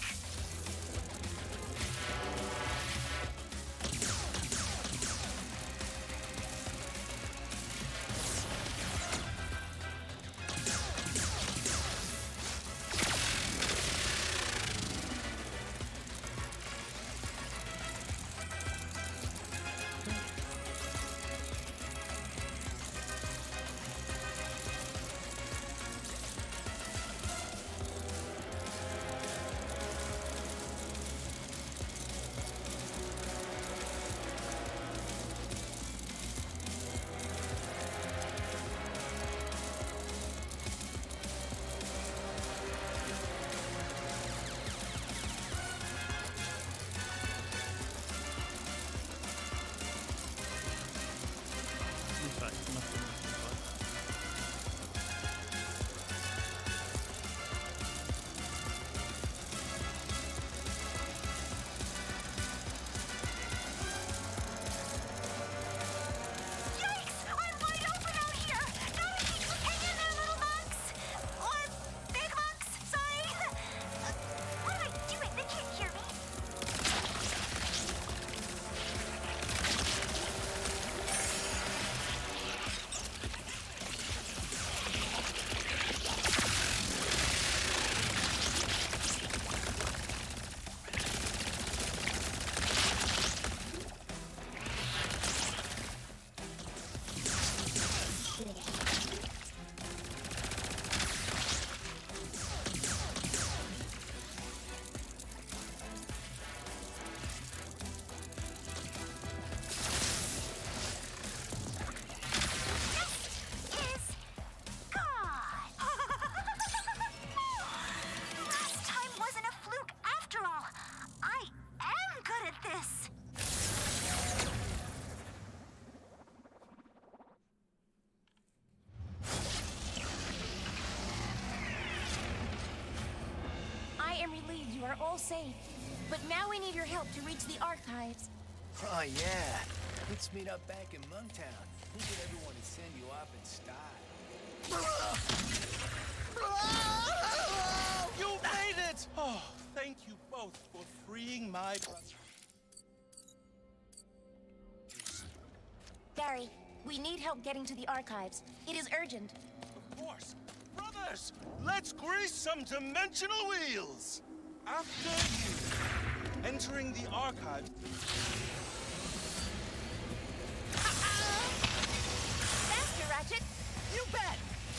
In fact, nothing. Yikes! I'm wide open out here! Gotta keep some hang in there, little monks! Or big monks, sorry! Uh, what am I doing? They can't hear me! Is gone! Last time wasn't a fluke after all. I am good at this. I am relieved you are all safe. But now we need your help to reach the archives. Oh, yeah. Let's meet up back in Monktown. We'll get everyone to send you off in style. You made it! Oh, thank you both for freeing my brother. Gary, we need help getting to the archives. It is urgent. Of course. Brothers, let's grease some dimensional wheels! After you, entering the archive... Faster, Ratchet! You bet!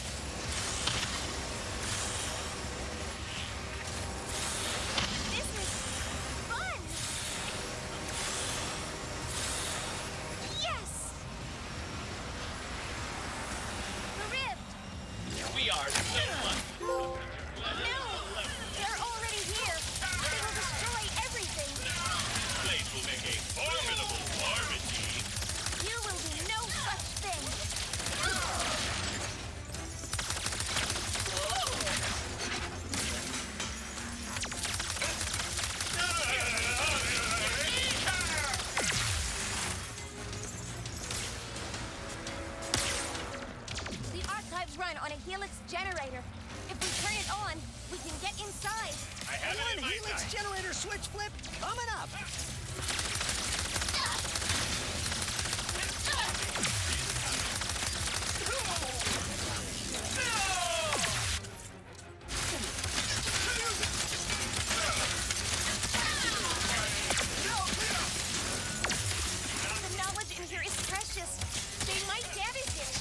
This is fun! Yes! The rift! We are so lucky. No! They're already here! They will destroy everything! Blade will make a formidable barbecue. You will do no such thing! The archives run on a helix generator. If we turn it on, We can get inside. I have it in One my Helix sight. generator switch flip coming up. The knowledge in here is precious. They might damage it.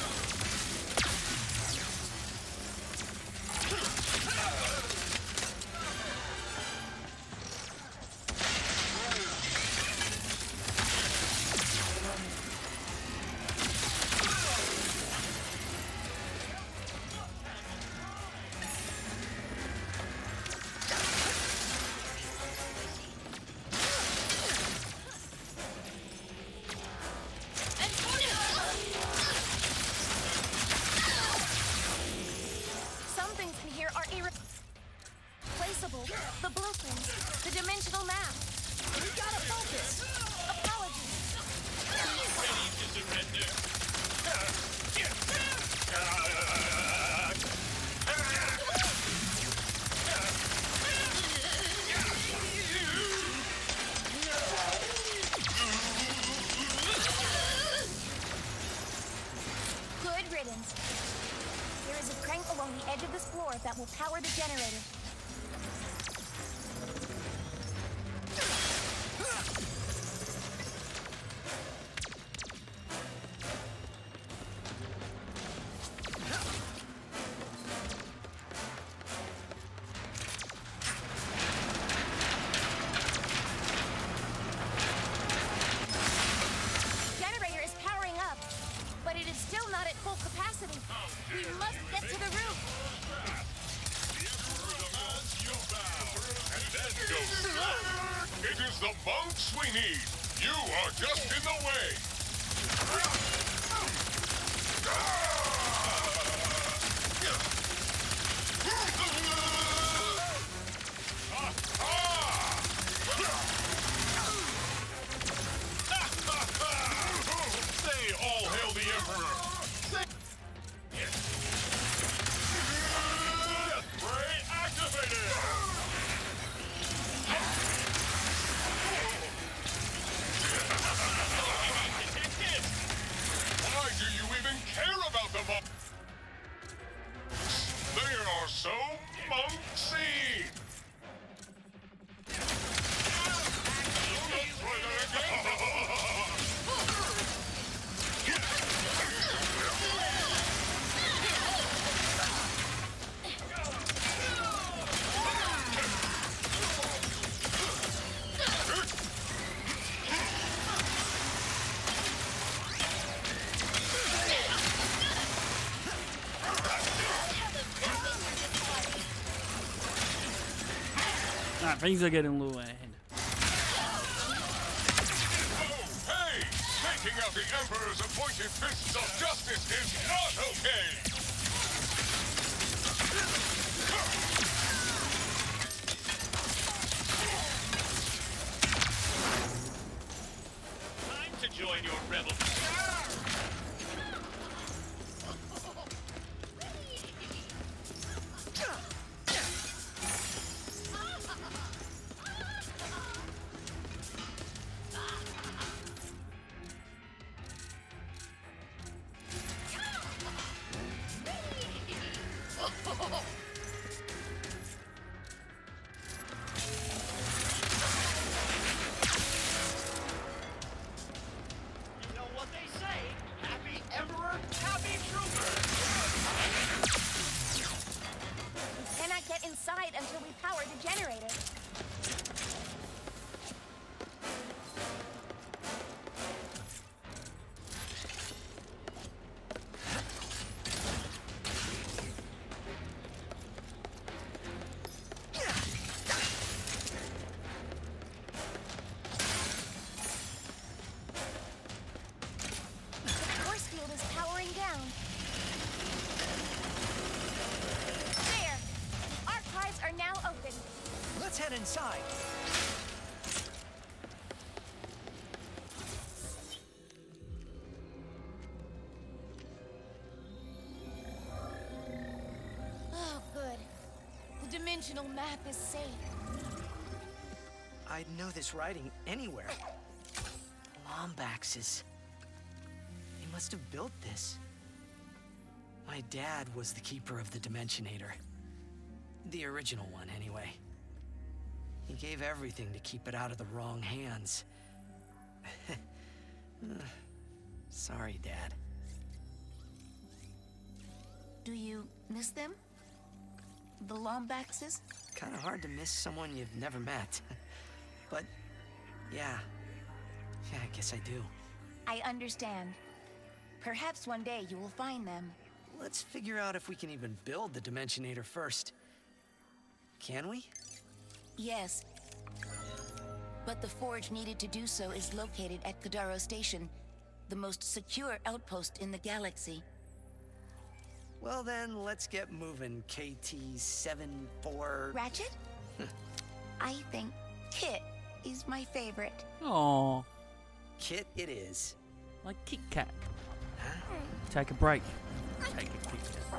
Some things in here are irreplaceable. The blueprints, the dimensional map. We gotta focus. Apologies. Ready to surrender. Good riddance. There is a crank along the edge of this floor that will power the generator. Generator is powering up, but it is still not at full capacity. We must get to the roof. And then go slap. It is the monks we need. You are just in the way. Say all hail the Emperor. Death Ray activated. Why do you even care about the monks? They are so monksy. Alright, things are getting a little ahead. Hey! Taking out the Emperor's appointed fists of justice is not okay! Time to join your rebel. You know what they say? Happy Emperor, happy trooper. We cannot get inside until we power the generator. The force field is powering down. There! Archives are now open. Let's head inside. Oh, good. The interdimensional map is safe. I'd know this writing anywhere. Lombaxes. They must have built this. My dad was the keeper of the Dimensionator. The original one, anyway. He gave everything to keep it out of the wrong hands. Sorry, Dad. Do you miss them? The Lombaxes? Kinda hard to miss someone you've never met. But, yeah. Yeah, I guess I do. I understand. Perhaps one day you will find them. Let's figure out if we can even build the Dimensionator first. Can we? Yes. But the forge needed to do so is located at Kadaro Station, the most secure outpost in the galaxy. Well then, let's get moving, K T seven four... Ratchet? I think Kit is my favorite. Aww. Kit it is. Like Kit Kat. Take a break. Take a Kit Kat.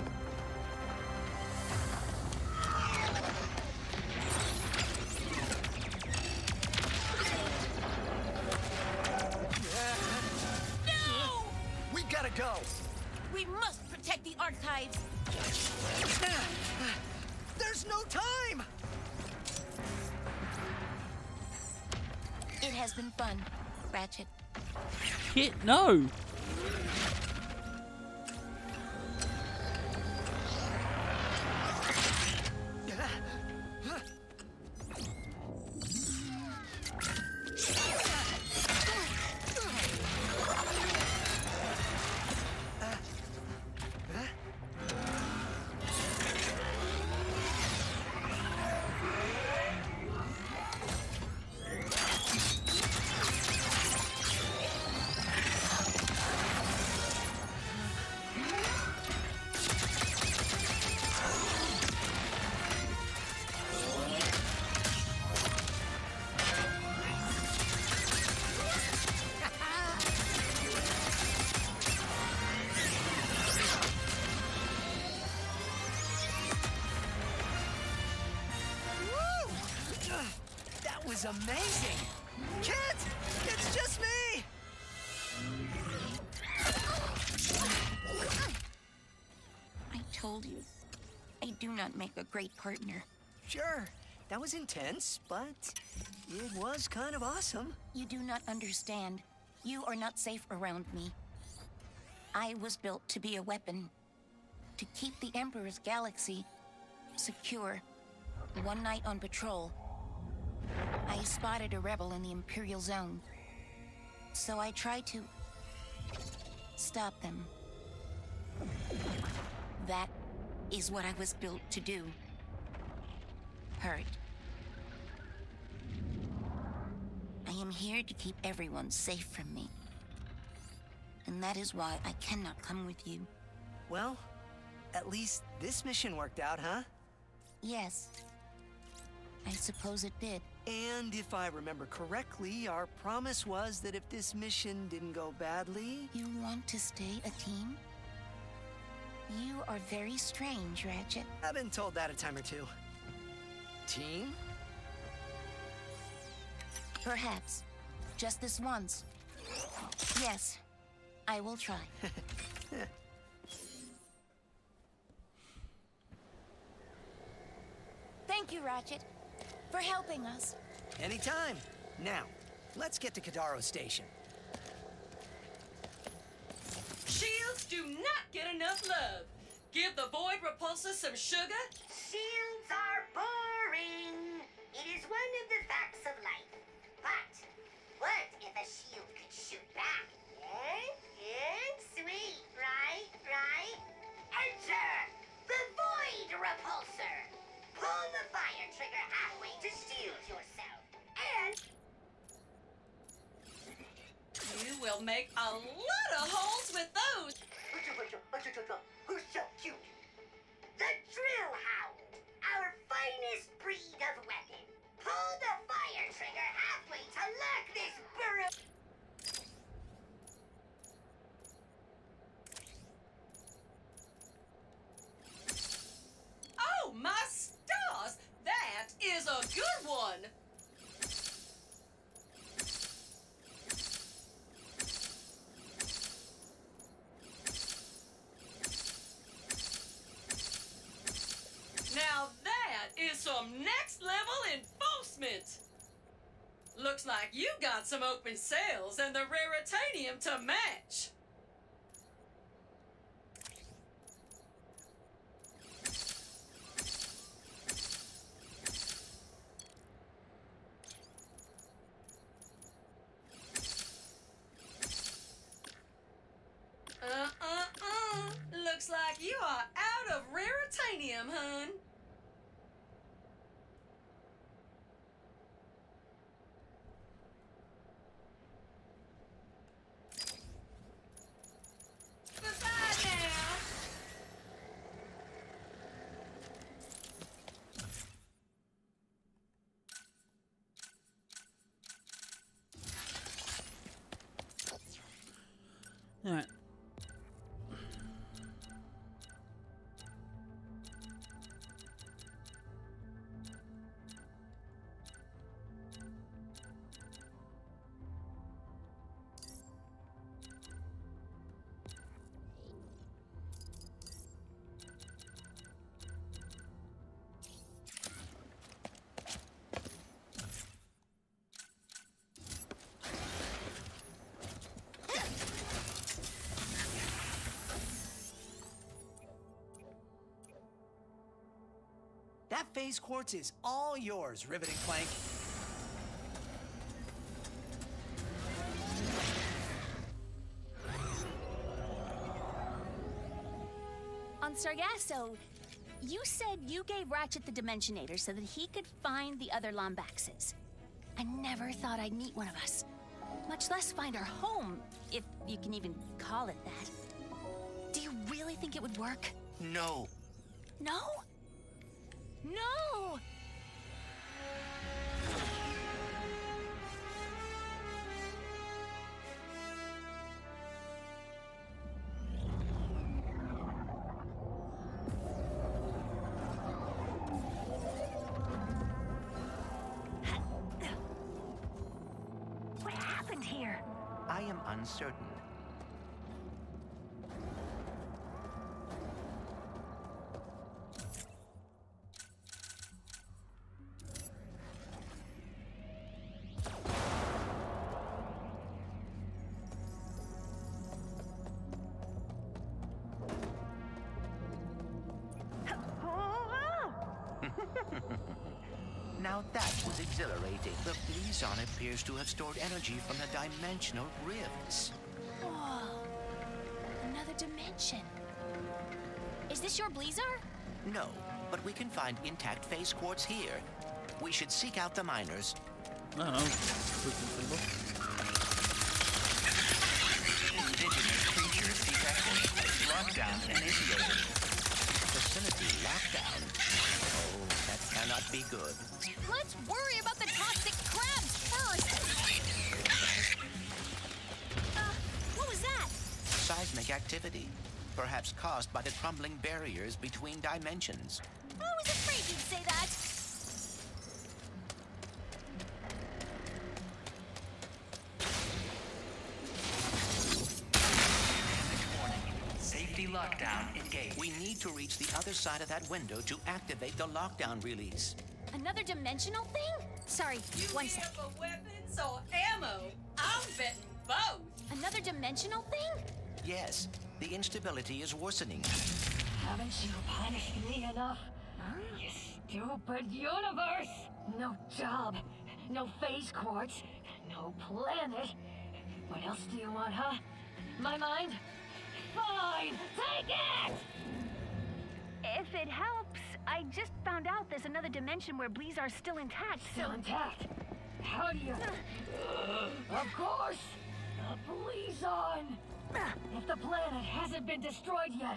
No! We gotta go! We must protect the archives! There's no time! It has been fun, Ratchet. Kit, no! Was amazing! Kit! It's just me! I told you, I do not make a great partner. Sure, that was intense, but it was kind of awesome. You do not understand. You are not safe around me. I was built to be a weapon, to keep the Emperor's galaxy secure. One night on patrol, I spotted a rebel in the Imperial Zone. So I tried to stop them. That is what I was built to do. Hurt. I am here to keep everyone safe from me. And that is why I cannot come with you. Well, at least this mission worked out, huh? Yes. I suppose it did. And if I remember correctly, our promise was that if this mission didn't go badly... You want to stay a team? You are very strange, Ratchet. I've been told that a time or two. Team? Perhaps. Just this once. Yes, I will try. Thank you, Ratchet, for helping us. Anytime. Now, let's get to Kadaro Station. Shields do not get enough love. Give the Void Repulsor some sugar. Shields are boring. It is one of the facts of life. But what if a shield could shoot back? Eh? Eh? Sweet, right? Right? Enter the Void Repulsor. Pull the fire trigger halfway to shield yourself. And you will make a lot of holes with those. Who's so cute? The Drill Hound, our finest breed of weapon. Pull the fire trigger halfway to lock this burrow. Oh, my stars! Looks like you got some open sales and the raritanium to match. Uh-uh-uh. Looks like you are out of raritanium, hun. Goodbye now. All right. That phase quartz is all yours, Riveting Clank. On Sargasso, you said you gave Ratchet the Dimensionator so that he could find the other Lombaxes. I never thought I'd meet one of us, much less find our home, if you can even call it that. Do you really think it would work? No. No? No! What happened here? I am uncertain. Now that was exhilarating. The Blizon appears to have stored energy from the dimensional rifts. Whoa. Another dimension. Is this your Blizar? No, but we can find intact phase quartz here. We should seek out the miners. I don't know. Indigenous creatures detected. Lockdown initiated. Facility lockdown. Oh, that cannot be good. Let's worry about the toxic crabs first! Uh, what was that? Seismic activity. Perhaps caused by the crumbling barriers between dimensions. I was afraid you'd say that. Safety lockdown engaged. We need to reach the other side of that window to activate the lockdown release. Another dimensional thing? Sorry, You one here sec. for weapons or ammo? I'm betting both. Another dimensional thing? Yes, the instability is worsening. Haven't you punished me enough? You stupid universe! No job, no phase quartz, no planet. What else do you want, huh? My mind? Fine, take it! If it helps, I just found out there's another dimension where Blizar's still intact, so... Still intact? How do you... Of course! The Blizon! If the planet hasn't been destroyed yet.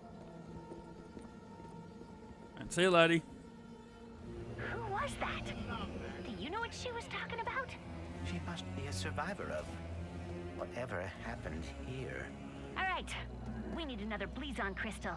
And see you, lady. Who was that? Do you know what she was talking about? She must be a survivor of whatever happened here. All right, we need another Blizon crystal.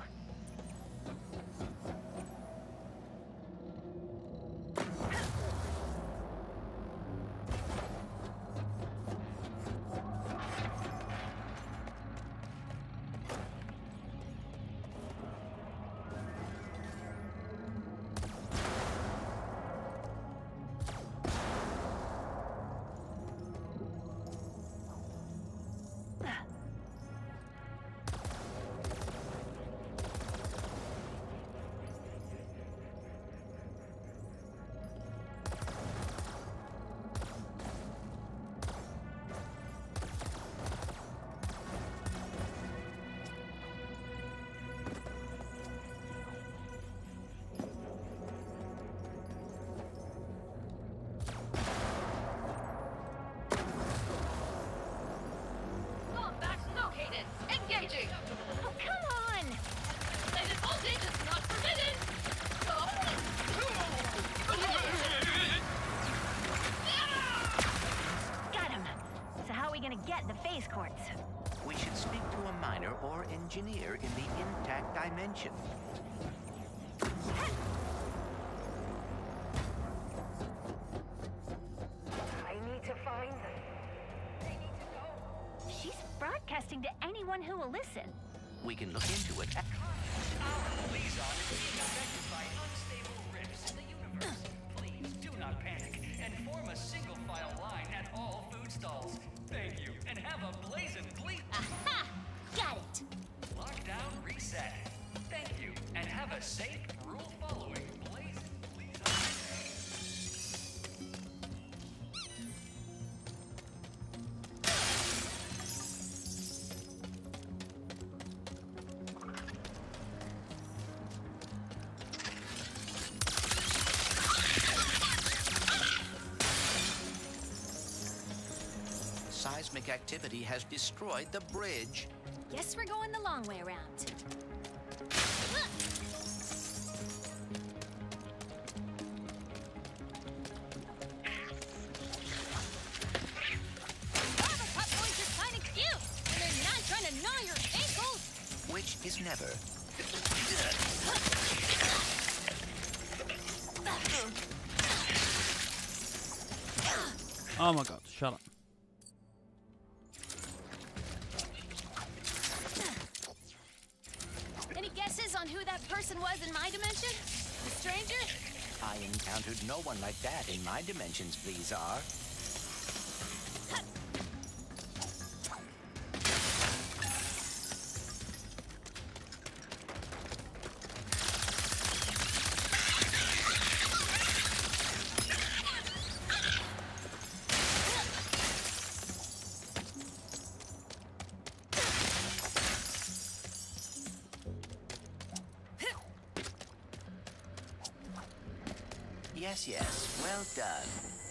engineer in the intact dimension. I need to find them. They need to go. She's broadcasting to anyone who will listen. We can look into it. Our liaison is being affected by unstable rifts in the universe. Please do not panic and form a single file line at all food stalls. Thank you, and have a blazing ble- Aha! Got it! Lockdown reset. Thank you, and have a safe, rule-following blazing liaison. Seismic activity has destroyed the bridge. Guess we're going the long way around. Lava Pup boys are kind of cute when they're not trying to gnaw your ankles. Which is never. Oh my god, shut up. Any guesses on who that person was in my dimension? The stranger? I encountered no one like that in my dimensions, Blizzar. Yes, yes, well done.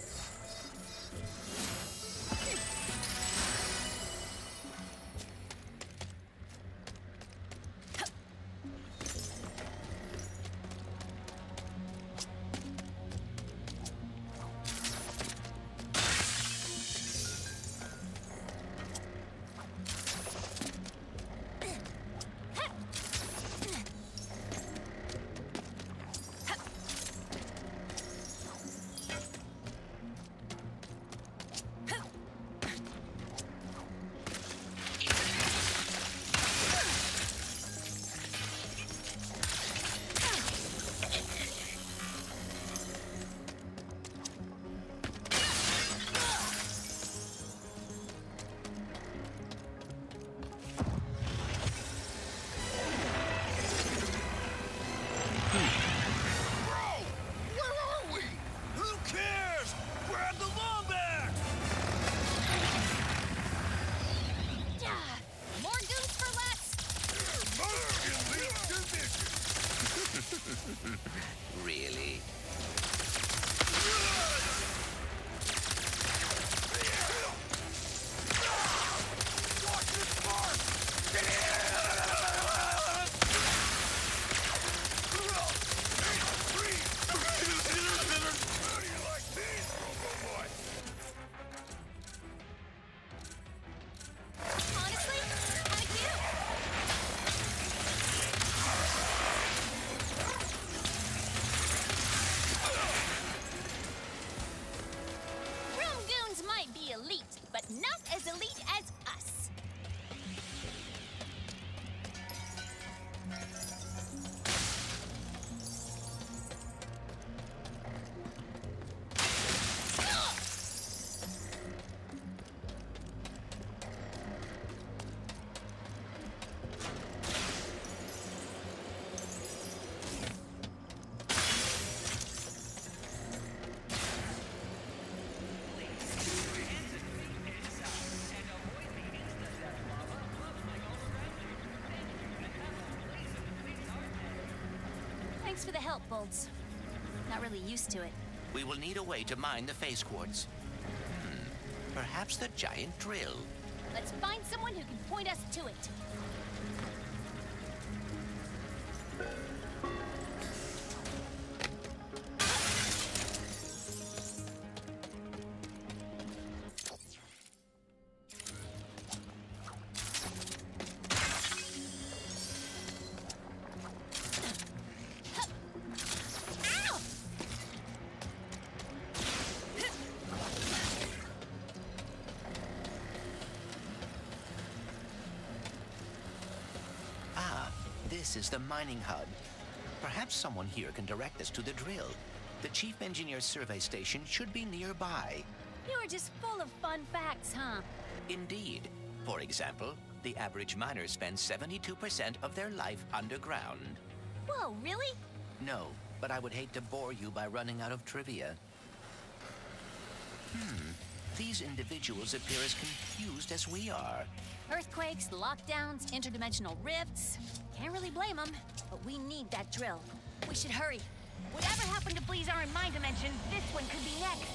Really? Thanks for the help, Bolts. Not really used to it. We will need a way to mine the phase quartz. Hmm. Perhaps the giant drill. Let's find someone who can point us to it. This is the mining hub. Perhaps someone here can direct us to the drill. The Chief Engineer's survey station should be nearby. You're just full of fun facts, huh? Indeed. For example, the average miner spends seventy-two percent of their life underground. Whoa, really? No, but I would hate to bore you by running out of trivia. Hmm. These individuals appear as confused as we are. Earthquakes, lockdowns, interdimensional rifts. Can't really blame them, but we need that drill. We should hurry. Whatever happened to Blizar in my dimension, this one could be next.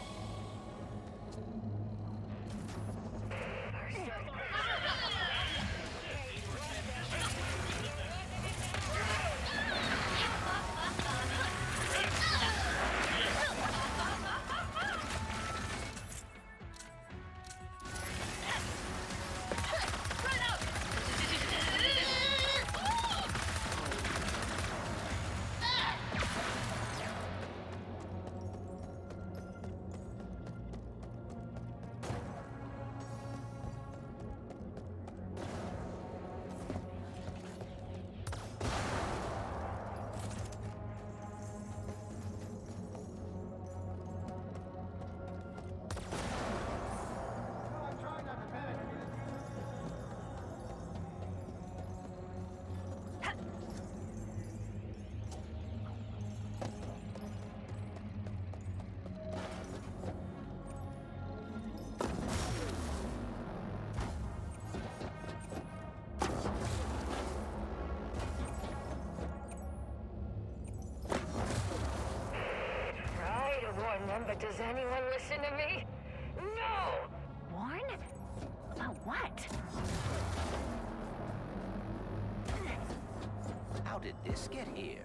But does anyone listen to me? No! Warn? About what? How did this get here?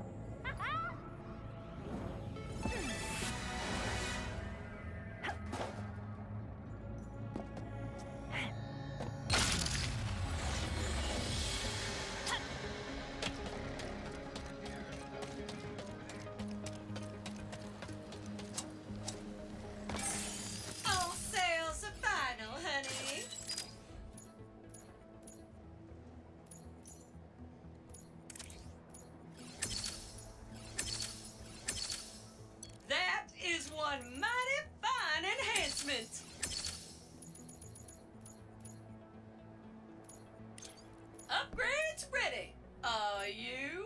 Upgrades ready. Are you?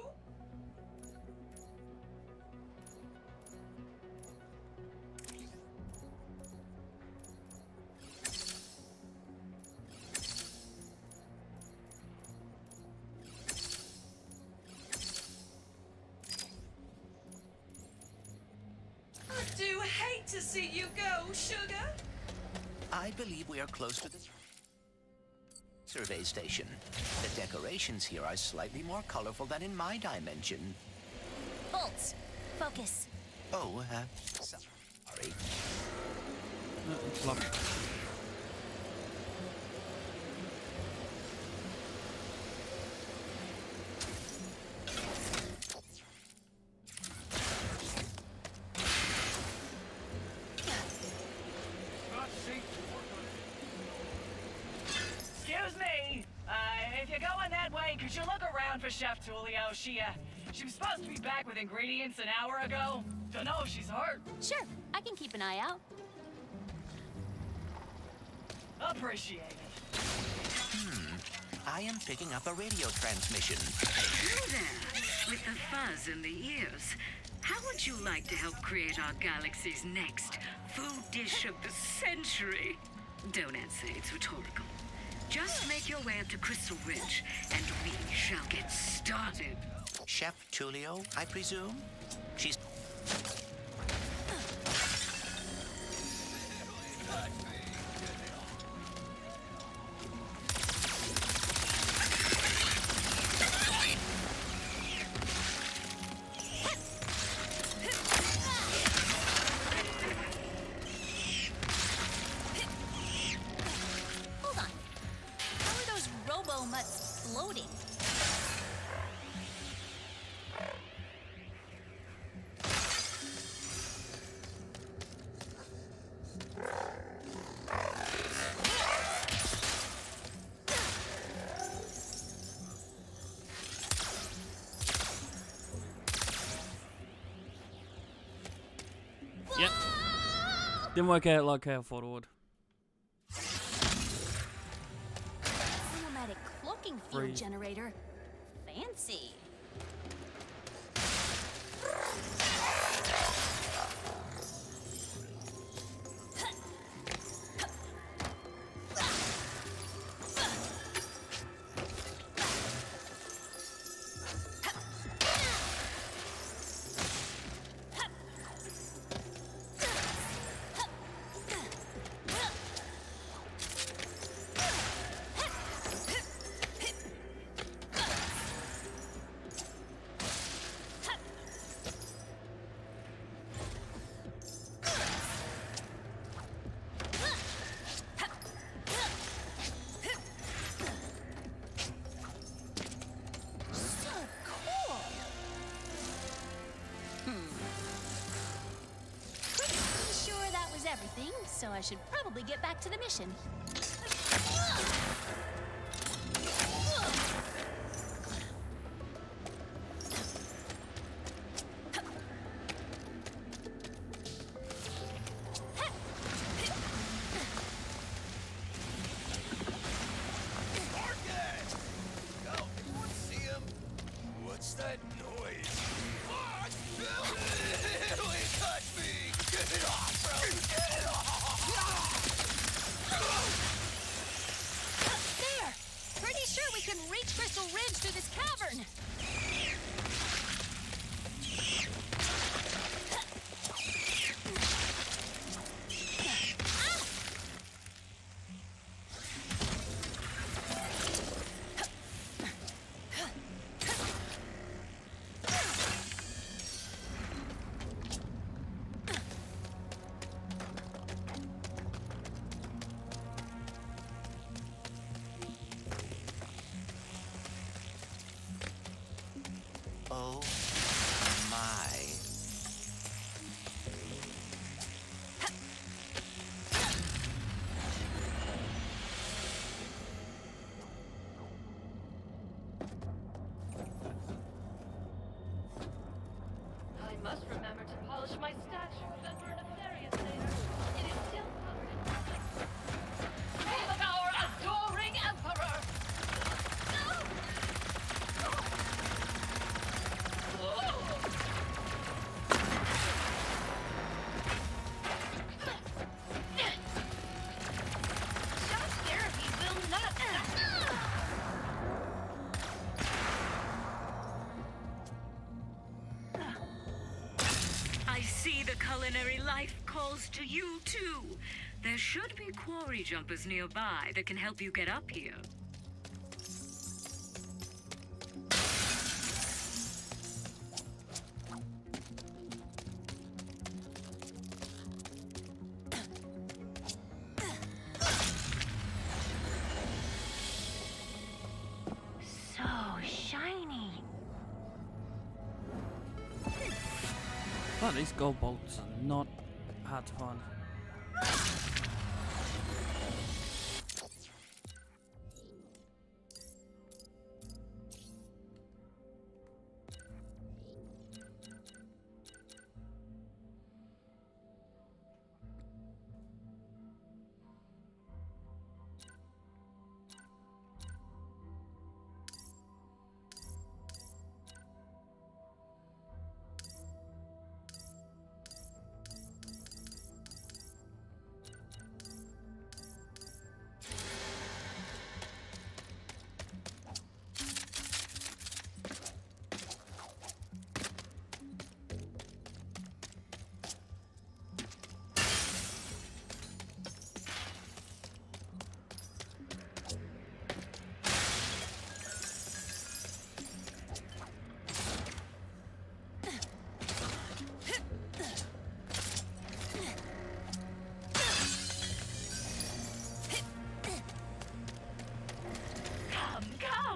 I do hate to see you go, sugar. I believe we are close to the survey station. The decorations here are slightly more colorful than in my dimension. Bolts, focus. Oh, uh, sorry. No, it's locked. Excuse me. Uh, if you're going that way, could you look around for Chef Tulio? She, uh, she was supposed to be back with ingredients an hour ago. Don't know if she's hurt. Sure, I can keep an eye out. Appreciate it. Hmm. I am picking up a radio transmission. Hello there. With the fuzz in the ears, how would you like to help create our galaxy's next food dish of the century? Don't answer, it's rhetorical. Just make your way up to Crystal Ridge, and we shall get started. Chef Tulio, I presume? She's... Hold on. How are those robo-mutts floating? Didn't work out like I thought it would. Cinematic cloaking fuel Free. generator. Fancy. Everything, so I should probably get back to the mission. What's that noise? It touched me! Get it off, bro! Get it off! There! Pretty sure we can reach Crystal Ridge through this cavern. Oh my. I must remember to polish my statue and burn a Nefarious later. It is still covered in blood. Name of our adoring emperor! Shock therapy will not I see the culinary life calls to you, too. There should be quarry jumpers nearby that can help you get up here. so shiny. But these gold bolts are not hard to find. Come, come!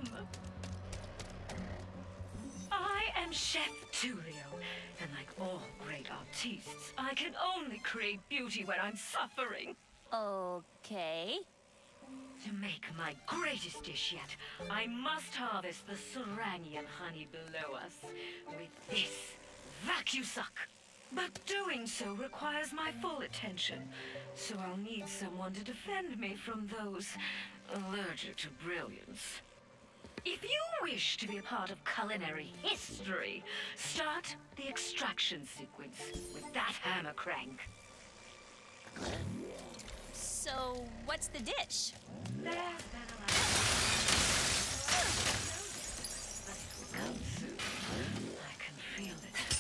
I am Chef Tulio, and like all great artistes, I can only create beauty when I'm suffering. Okay. To make my greatest dish yet, I must harvest the Seranian honey below us with this vacuum suck. But doing so requires my full attention, so I'll need someone to defend me from those allergic to brilliance. If you wish to be a part of culinary history, start the extraction sequence with that hammer crank. So, what's the dish? There's been a come soon. I can feel it.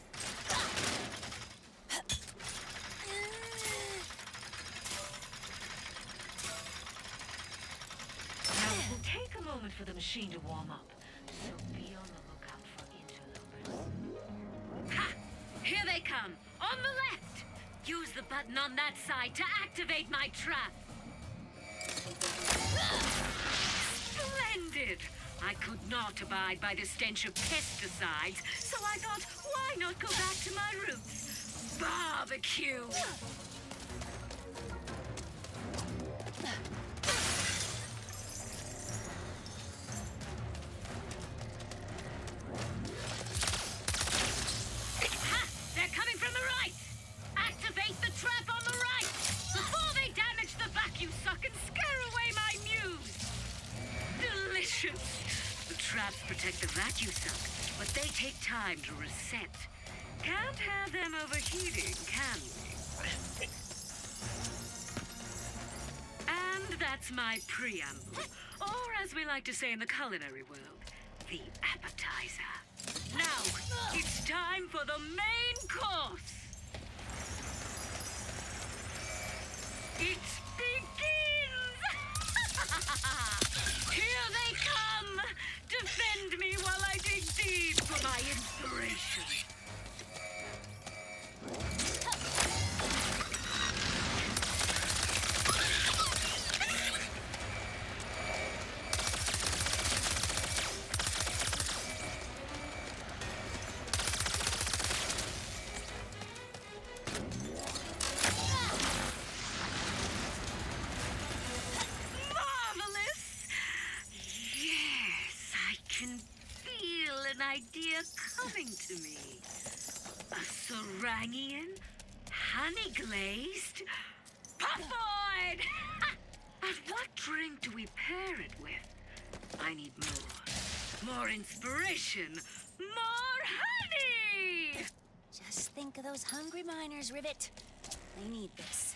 Now, it will take a moment for the machine to warm up, so be on the lookout for interlopers. Ha! Here they come! On the left! Use the button on that side to activate my trap! Splendid! I could not abide by the stench of pesticides, so I thought, why not go back to my roots? Barbecue! Ha! They're coming from the right! Activate the trap on the right! Before they damage the vacuum suck and scare away my muse! Delicious! The traps protect the vacuum suck, but they take time to reset. Can't have them overheating, can we? And that's my preamble. Or as we like to say in the culinary world, the appetizer. Now, it's time for the main course! It begins! Here they come! Defend me while I dig deep for my inspiration. Idea coming to me. A Sarangian, honey glazed, puffoid! But what drink do we pair it with? I need more. More inspiration. More honey! Just think of those hungry miners, Rivet. They need this.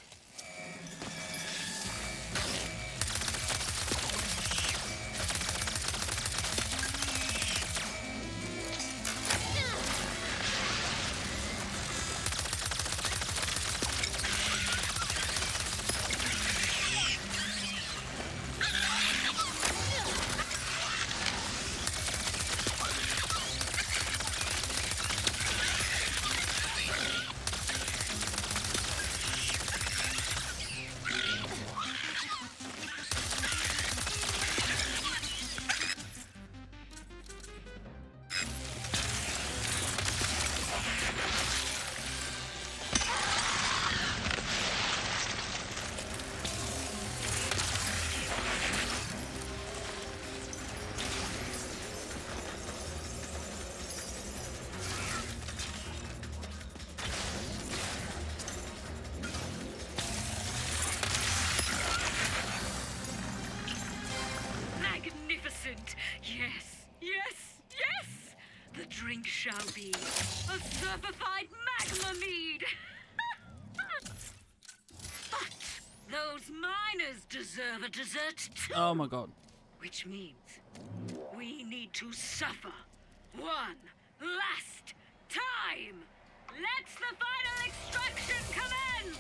Yes, yes, yes! The drink shall be a certified magma mead! But those miners deserve a dessert too! Oh my god. Which means we need to suffer one last time! Let's the final extraction commence!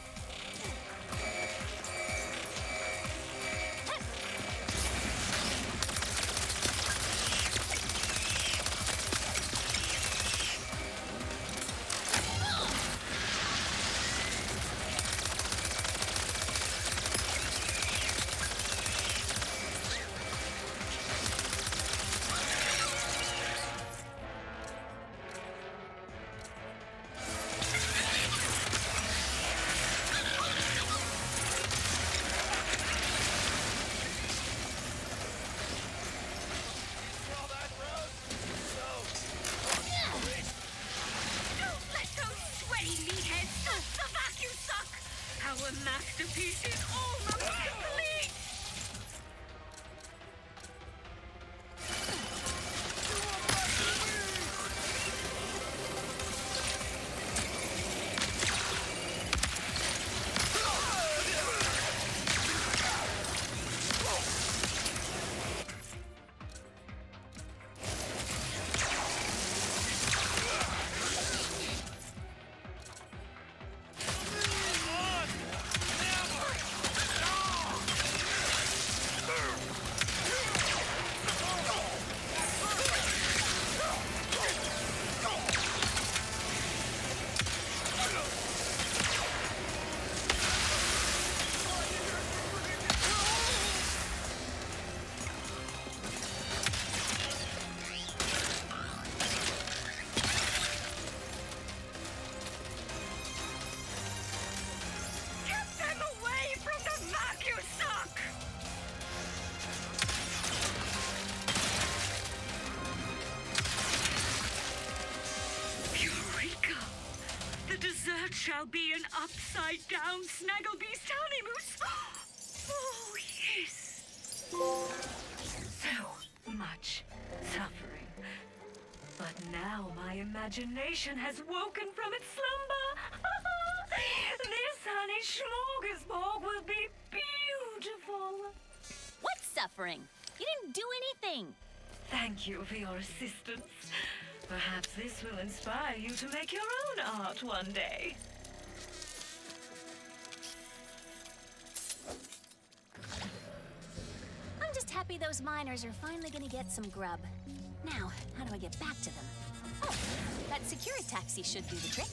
shall be an upside-down Snagglebeast honeymoose. Oh, yes. So much suffering. But now my imagination has woken from its slumber. This honey smorgasbord will be beautiful. What suffering? You didn't do anything. Thank you for your assistance. Perhaps this will inspire you to make your own art one day. I'm just happy those miners are finally gonna get some grub. Now, how do I get back to them? Oh, that security taxi should do the trick.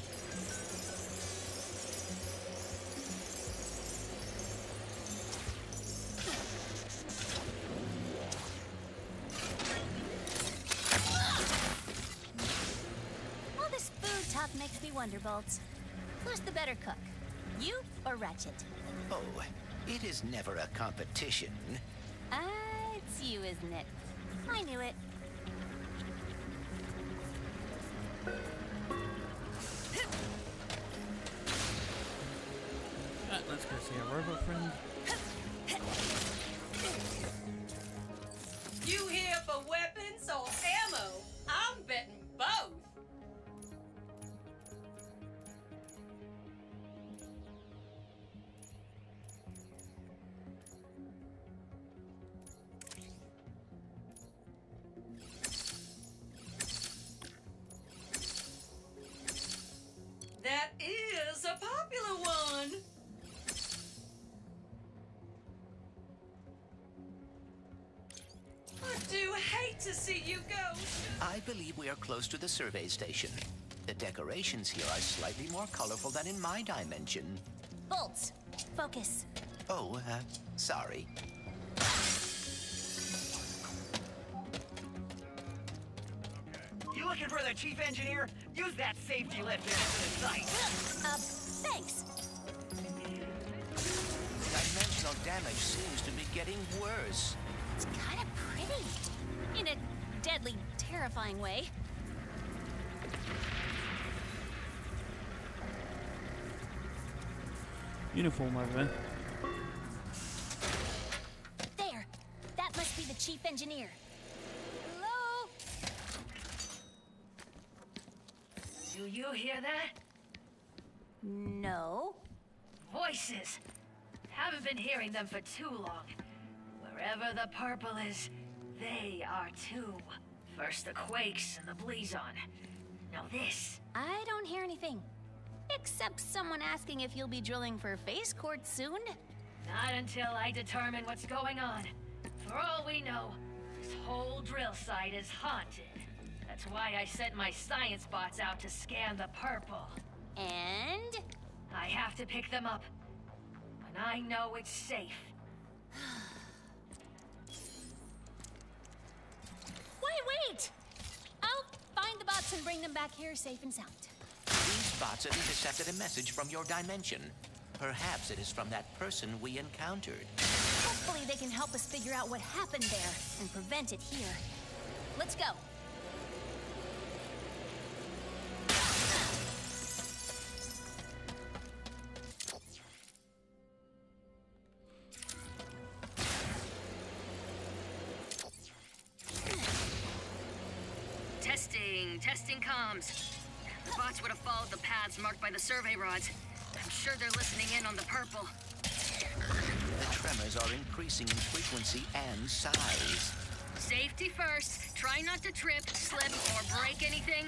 All this food talk makes me wonder, Bolts. Who's the better cook? You or Ratchet? Oh, it is never a competition. Ah, it's you, isn't it? I knew it. Right, let's go see our robot friend. You here for weapons or ammo? I'm betting both. That is a popular one. I do hate to see you go. I believe we are close to the survey station. The decorations here are slightly more colorful than in my dimension. Bolts, focus. Oh, uh, sorry. You looking for the chief engineer? Use that safety lift into the site. Uh, thanks. Dimensional damage seems to be getting worse. It's kind of pretty. In a deadly, terrifying way. Uniform over there. There. That must be the chief engineer. Hello? Do you hear that? No. Voices. Haven't been hearing them for too long. Wherever the purple is, they are too. First the Quakes and the Blizon. Now this. I don't hear anything. Except someone asking if you'll be drilling for phase quartz soon. Not until I determine what's going on. For all we know, this whole drill site is haunted. That's why I sent my science bots out to scan the purple. And? I have to pick them up. When I know it's safe. Wait, wait! I'll find the bots and bring them back here safe and sound. These bots have intercepted a message from your dimension. Perhaps it is from that person we encountered. Hopefully they can help us figure out what happened there and prevent it here. Let's go. Testing, testing comms. The bots would have followed the paths marked by the survey rods. I'm sure they're listening in on the purple. The tremors are increasing in frequency and size. Safety first. Try not to trip, slip, or break anything.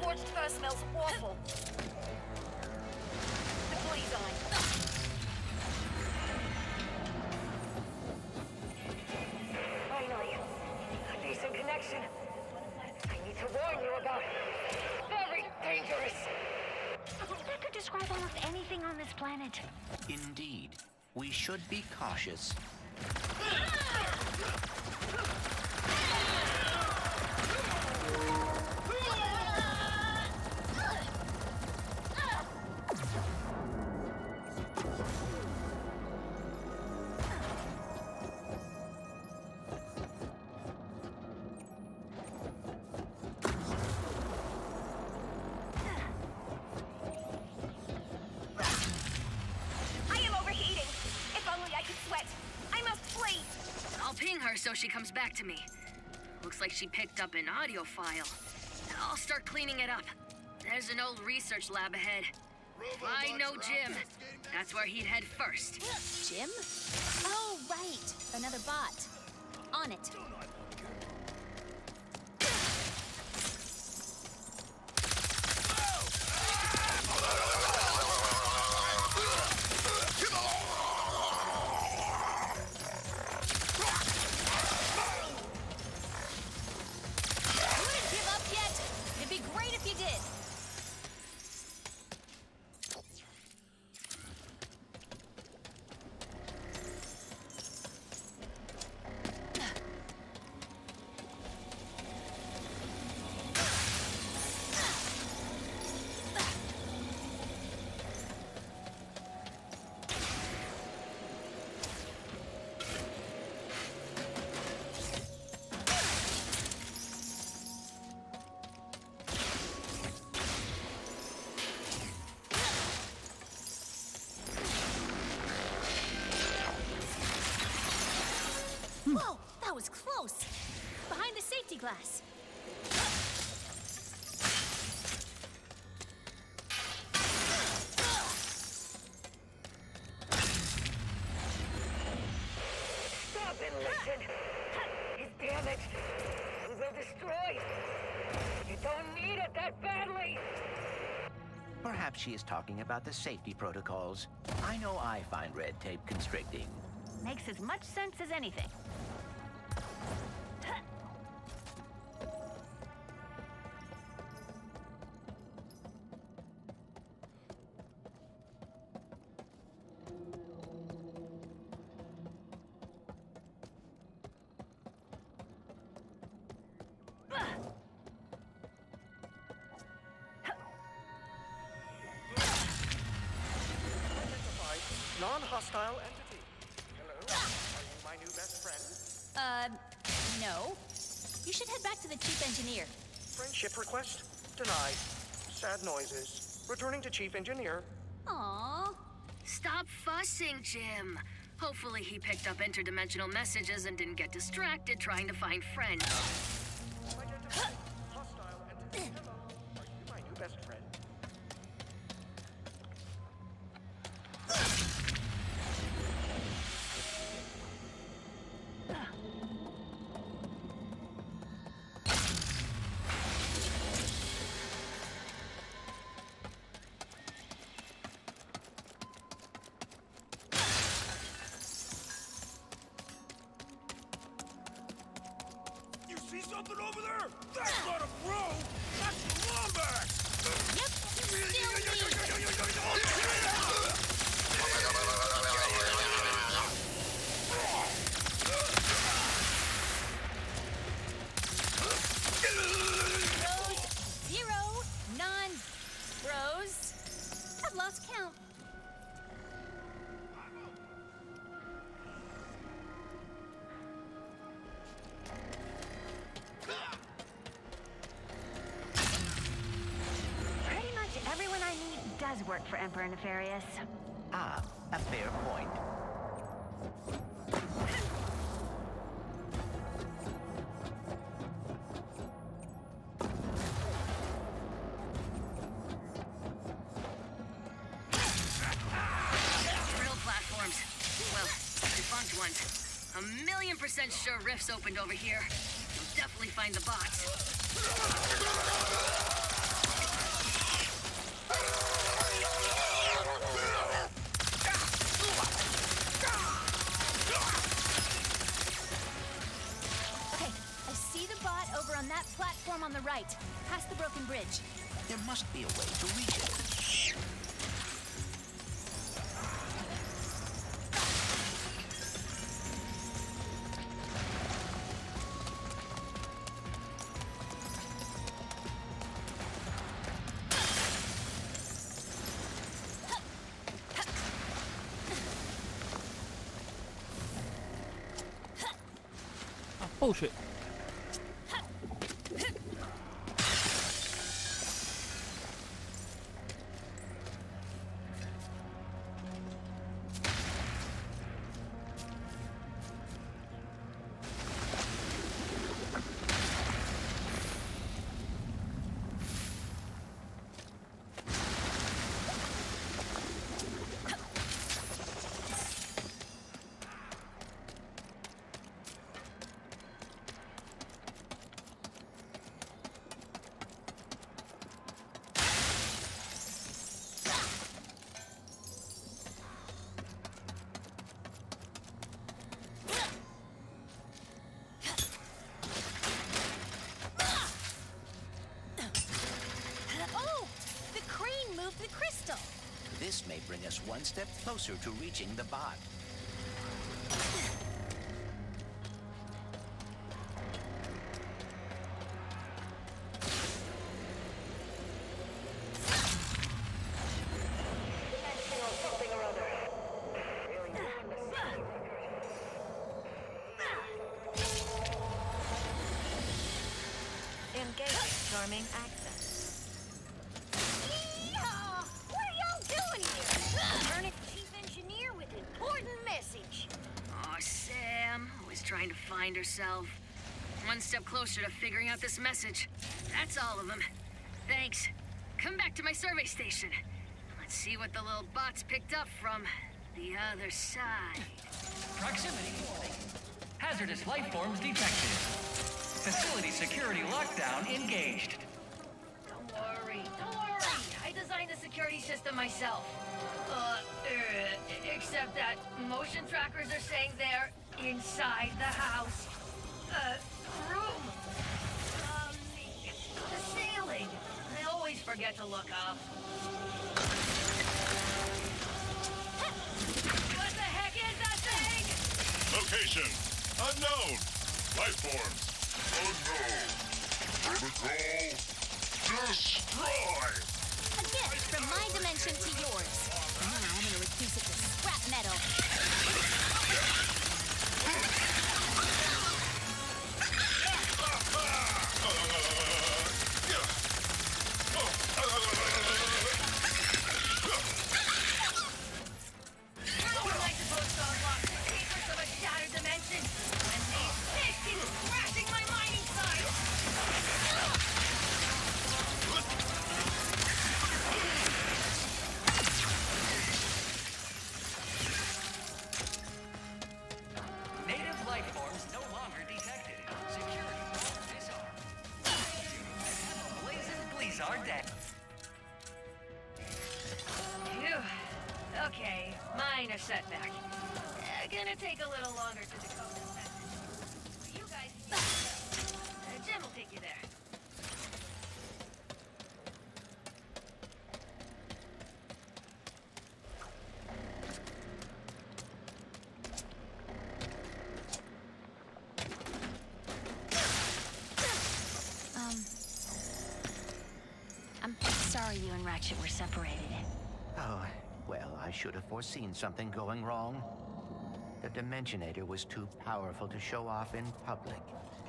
scorched fur smells awful. The police on. Finally, a decent connection. I need to warn you about very dangerous. That could describe almost anything on this planet. Indeed. We should be cautious. So she comes back to me. Looks like she picked up an audio file. I'll start cleaning it up. There's an old research lab ahead. I know Jim. That's where he'd head first. Jim? Oh, right. Another bot. On it. Whoa, that was close. Behind the safety glass. Stop and listen. He's damaged. He will destroy. You don't need it that badly. Perhaps she is talking about the safety protocols. I know I find red tape constricting. Makes as much sense as anything. Non-hostile entity. Hello, are you my new best friend? Uh, no. You should head back to the chief engineer. Friendship request denied. Sad noises. Returning to chief engineer. Aww. Stop fussing, Jim. Hopefully he picked up interdimensional messages and didn't get distracted trying to find friends. Hostile entity. Hello, are you my new best friend? See something over there? That's not a bro! That's the Lombax! Yep, still Bros, zero, non-bros. I've lost count. Does work for Emperor Nefarious. Ah, a fair point. Drill platforms. Well, defunct ones. A million percent sure rifts opened over here. You'll definitely find the bots. Platform on the right, past the broken bridge. There must be a way to reach it. Bullshit. This may bring us one step closer to reaching the bot. Engaging storming access. Yeehaw! What are y'all doing here? Ernest Chief Engineer with an important message. Oh, Sam, always trying to find herself. One step closer to figuring out this message. That's all of them. Thanks. Come back to my survey station. Let's see what the little bots picked up from the other side. Proximity warning. Hazardous life forms detected. Facility security lockdown engaged. Don't worry, don't worry. I designed the security system myself. Uh, uh, except that motion trackers are saying they're inside the house. Uh, room. Um, the ceiling. I always forget to look up. What the heck is that thing? Location unknown. Life forms. Unknown. Protocol. Destroy. A gift from my dimension to yours. Now I'm gonna reduce it to scrap metal. How am I supposed to unlock the secrets of a shattered dimension when these fish keep crashing my mining site? Native life forms no longer detected. Security disarmed. Blazing Blizzard dead. Phew. Okay, minor setback. Uh, gonna take a little longer to decode this message. You guys, uh, Jim will take you there. Um... I'm sorry you and Ratchet were separated. Oh, well, I should have foreseen something going wrong. The Dimensionator was too powerful to show off in public.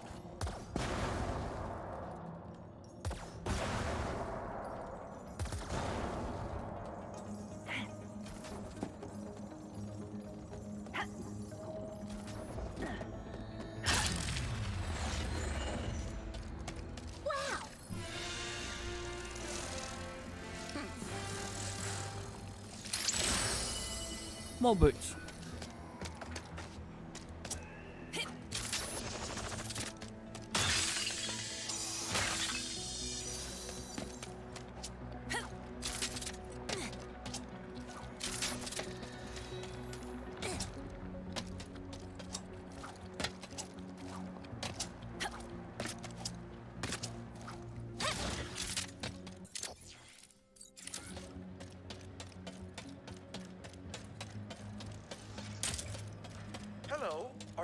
Wow! More boots.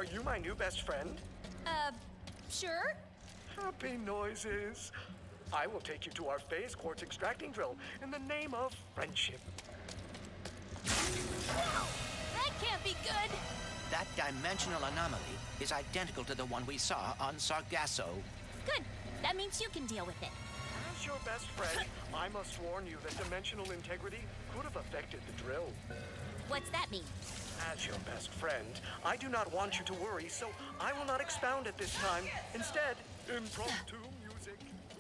you my new best friend? Uh, sure? Happy noises. I will take you to our phase quartz extracting drill in the name of friendship. That can't be good. That dimensional anomaly is identical to the one we saw on Sargasso. Good. That means you can deal with it. As your best friend, I must warn you that dimensional integrity could have affected the drill. What's that mean? As your best friend, I do not want you to worry, so I will not expound at this time. Instead, impromptu music.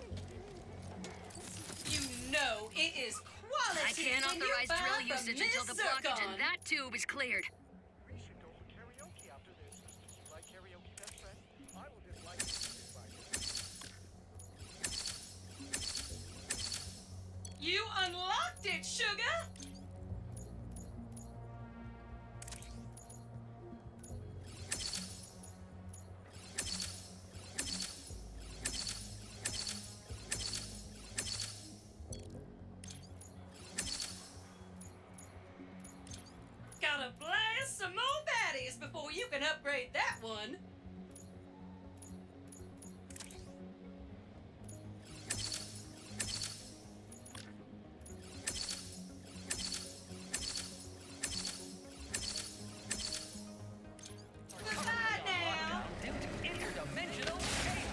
You know it is quality. I can't when authorize you buy drill from usage Miss until the blockage Zircon. in that tube is cleared. We should go for karaoke after this. You like karaoke, best friend? I will dislike it. You unlocked it, sugar. Gotta blast some more baddies before you can upgrade that one. Goodbye now. Due to interdimensional chaos.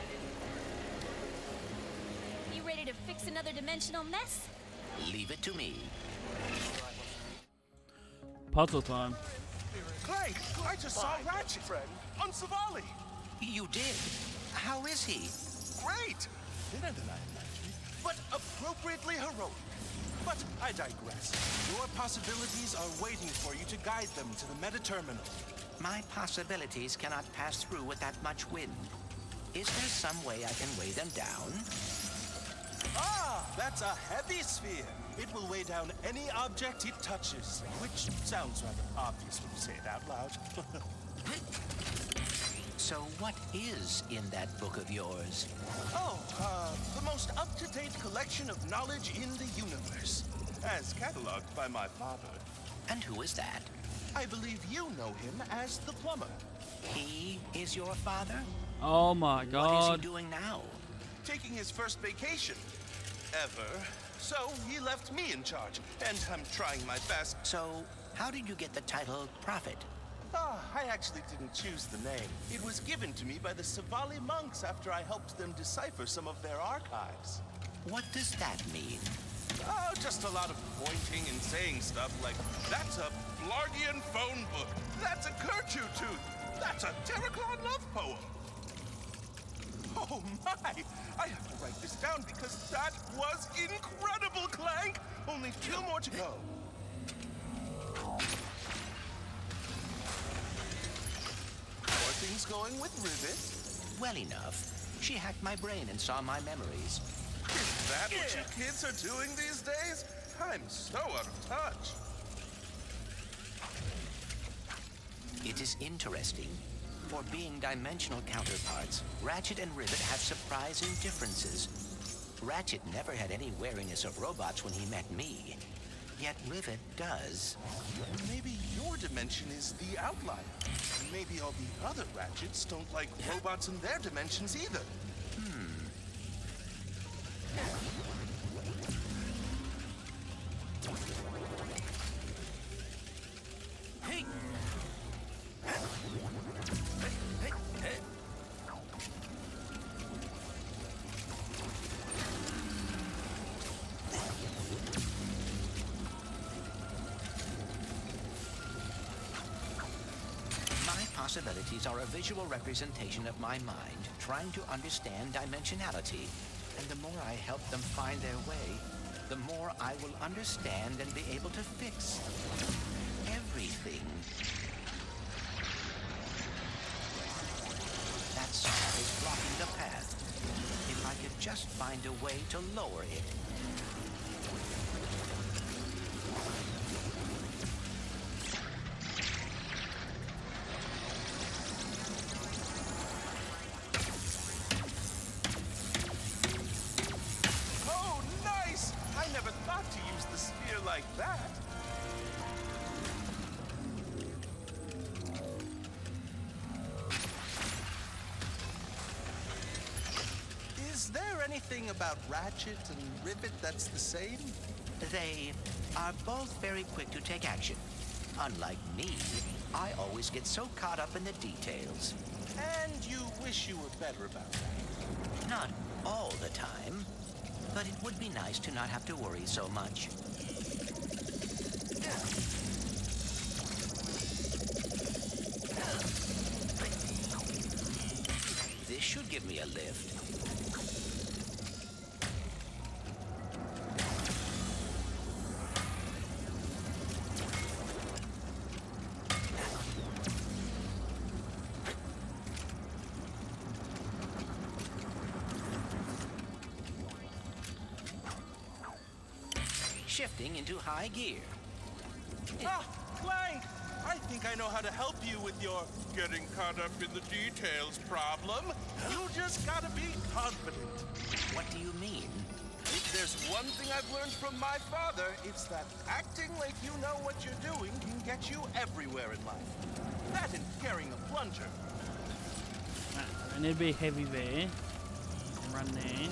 You ready to fix another dimensional mess? Leave it to me. Puzzle time. Clank, I just saw Ratchet on Savali. You did? How is he? Great! Thinner than I imagined, but appropriately heroic. But I digress. Your possibilities are waiting for you to guide them to the meta-terminal. My possibilities cannot pass through with that much wind. Is there some way I can weigh them down? Ah, that's a heavy sphere. It will weigh down any object it touches, which sounds rather obvious when you say it out loud. So what is in that book of yours? Oh, uh, the most up-to-date collection of knowledge in the universe, as cataloged by my father. And who is that? I believe you know him as the plumber. He is your father? Oh my god. What is he doing now? Taking his first vacation ever. So he left me in charge, and I'm trying my best. So, how did you get the title Prophet? Ah, I actually didn't choose the name. It was given to me by the Savali monks after I helped them decipher some of their archives. What does that mean? Oh, just a lot of pointing and saying stuff like, that's a Blargian phone book, that's a Kerchu tooth, that's a Terraclon love poem. Oh my! I have to write this down because that was incredible, Clank! Only two more to go. How are things going with Rivet? Well enough. She hacked my brain and saw my memories. Is that what you kids are doing these days? I'm so out of touch. It is interesting. For being dimensional counterparts, Ratchet and Rivet have surprising differences. Ratchet never had any wariness of robots when he met me. Yet Rivet does. Maybe your dimension is the outlier. Maybe all the other Ratchets don't like robots in their dimensions either. Hmm. Hey! Possibilities are a visual representation of my mind, trying to understand dimensionality. And the more I help them find their way, the more I will understand and be able to fix everything. That star is blocking the path. If I could just find a way to lower it. Like that. there anything about Ratchet and Rivet that's the same? They are both very quick to take action. Unlike me, I always get so caught up in the details. And you wish you were better about that? Not all the time, but it would be nice to not have to worry so much. This should give me a lift. Shifting into high gear. Ah, Clank! I think I know how to help you with your getting caught up in the details problem. You just gotta be confident. What do you mean? If there's one thing I've learned from my father, it's that acting like you know what you're doing can get you everywhere in life. That and carrying a plunger. Right, I need to be heavy there. Run there.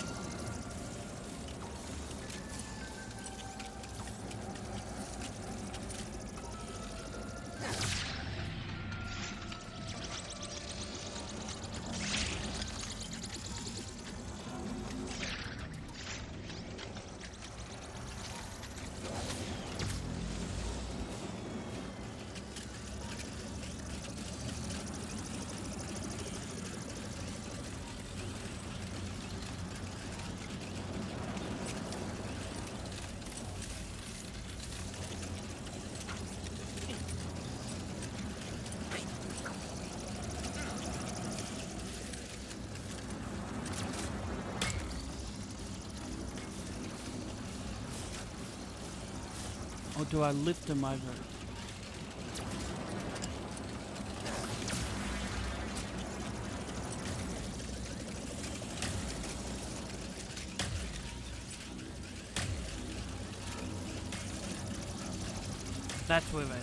Or do I lift him over? That's where they are.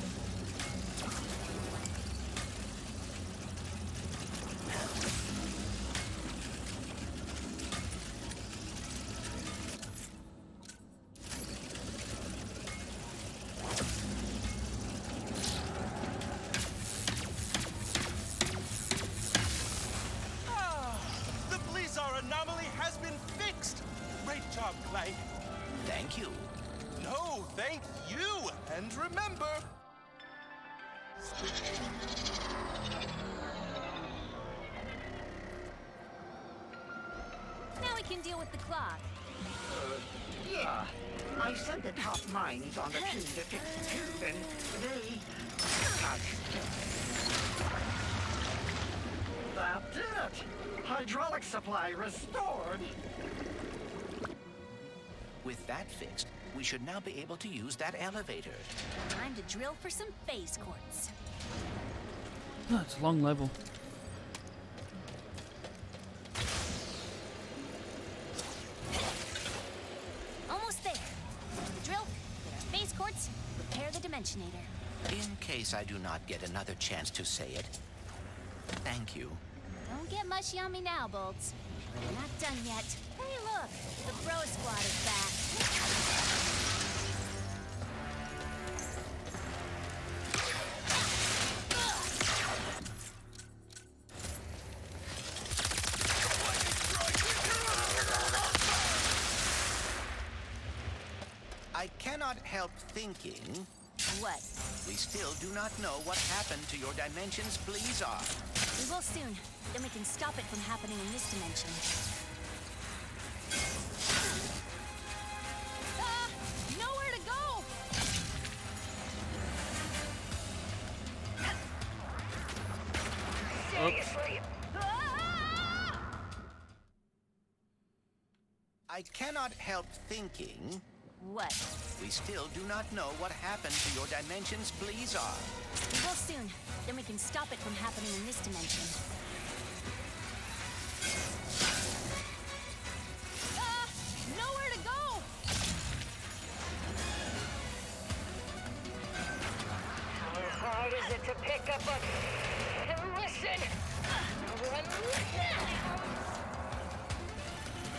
Clank. Thank you. No, thank you. And remember... Now we can deal with the clock. Uh, yeah. I sent the top minds on the team to fix the tube, and they... That's it! Hydraulic supply restored! With that fixed, we should now be able to use that elevator. Time to drill for some phase quartz. Oh, it's a long level. Almost there. Drill, get our phase quartz, repair the Dimensionator. In case I do not get another chance to say it, thank you. Don't get mushy on me now, Bolts. We're not done yet. Hey, look! The Bro Squad is back. I cannot help thinking... What? We still do not know what happened to your Dimension's Blizzard. We will soon. Then we can stop it from happening in this dimension. Ah! Nowhere to go! Seriously? Ah! I cannot help thinking... What? We still do not know what happened to your Dimension's Blizzard. We will soon. Then we can stop it from happening in this dimension. Ah! Nowhere to go! How hard is it to pick up a... and listen? One listen!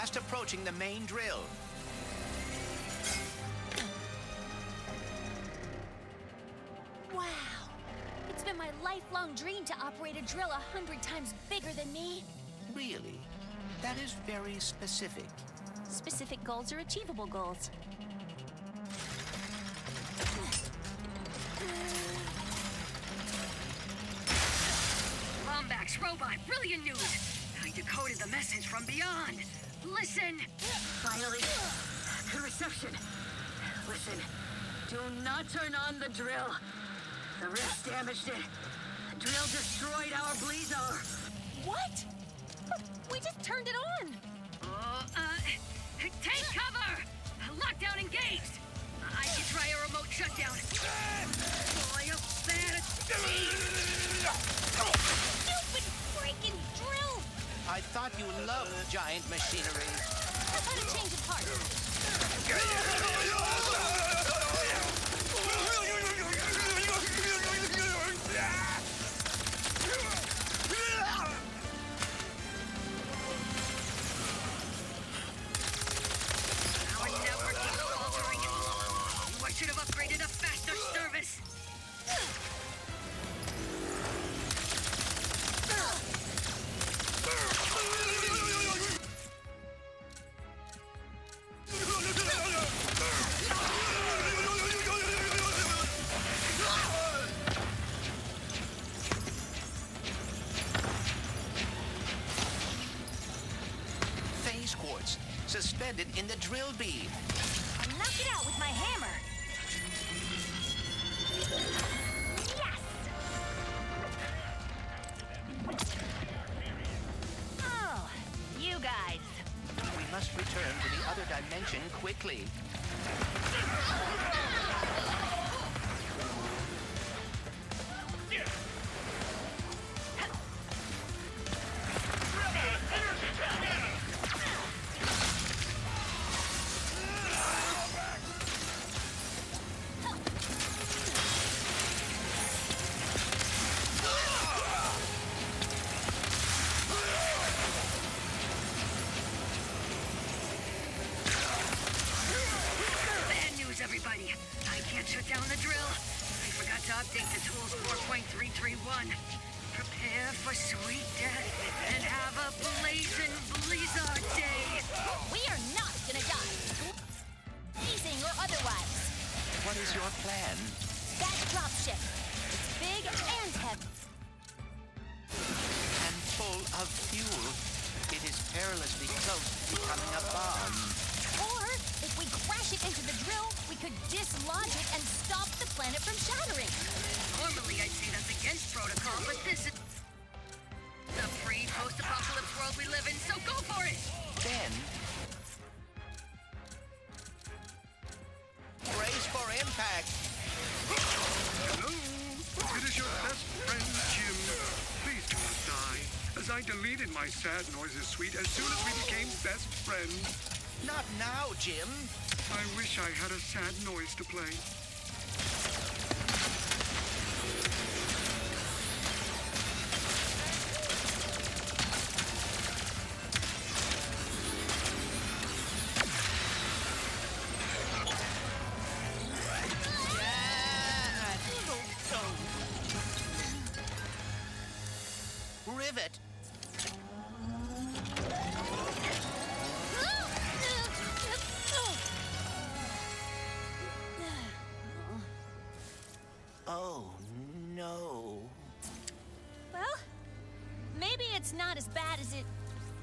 fast approaching the main drill. Wow. It's been my lifelong dream to operate a drill a hundred times bigger than me. Really? That is very specific. Specific goals are achievable goals. Lombax robot, brilliant news! I decoded the message from beyond. Listen! Finally, good reception. Listen, do not turn on the drill. The rift damaged it. The drill destroyed our Blizar. What? We just turned it on. Uh, uh, take cover! Lockdown engaged! I can try a remote shutdown. Boy, a bad Stupid freaking drill! I thought you loved giant machinery. How about a change of heart? Our network is faltering. I should have upgraded a faster service. Phase quartz suspended in the drill beam. I'll knock it out with my hammer. Yes! Oh, you guys. We must return to the other dimension quickly. Bad news, everybody. I can't shut down the drill. I forgot to update the tools four point three three one. Prepare for sweet death and have a blazing Blizar day. We are not gonna die. Blazing or otherwise. What is your plan? That dropship. It's big and heavy. And full of fuel. It is perilously close to becoming a bomb. Or, if we crash it into the drill, we could dislodge it and stop the planet from shattering. Normally, I'd say that's against protocol, but this is the pre-post-apocalypse world we live in, so go for it! Then... brace for impact! Hello? It is your best friend, Jim. Please do not die, as I deleted my sad noises suite as soon as we became best friends. Not now, Jim. I wish I had a sad noise to play. Rivet! Oh, no. Well, maybe it's not as bad as it...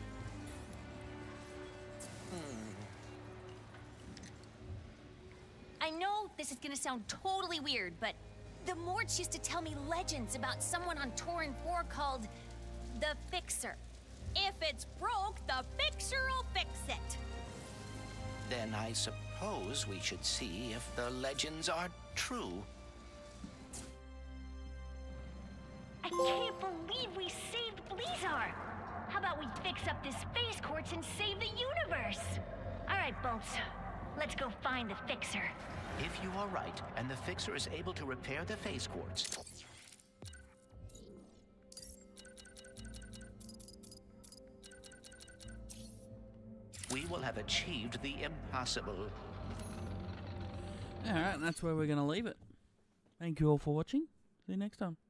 I know this is gonna sound totally weird, but the Morts used to tell me legends about someone on Torin four called the Fixer. If it's broke, the Fixer will fix it. Then I suppose we should see if the legends are true. I can't believe we saved Blizar. How about we fix up this phase quartz and save the universe? All right, Bolts. Let's go find the Fixer. If you are right, and the Fixer is able to repair the phase quartz, we we will have achieved the impossible. Alright, and that's where we're going to leave it. Thank you all for watching. See you next time.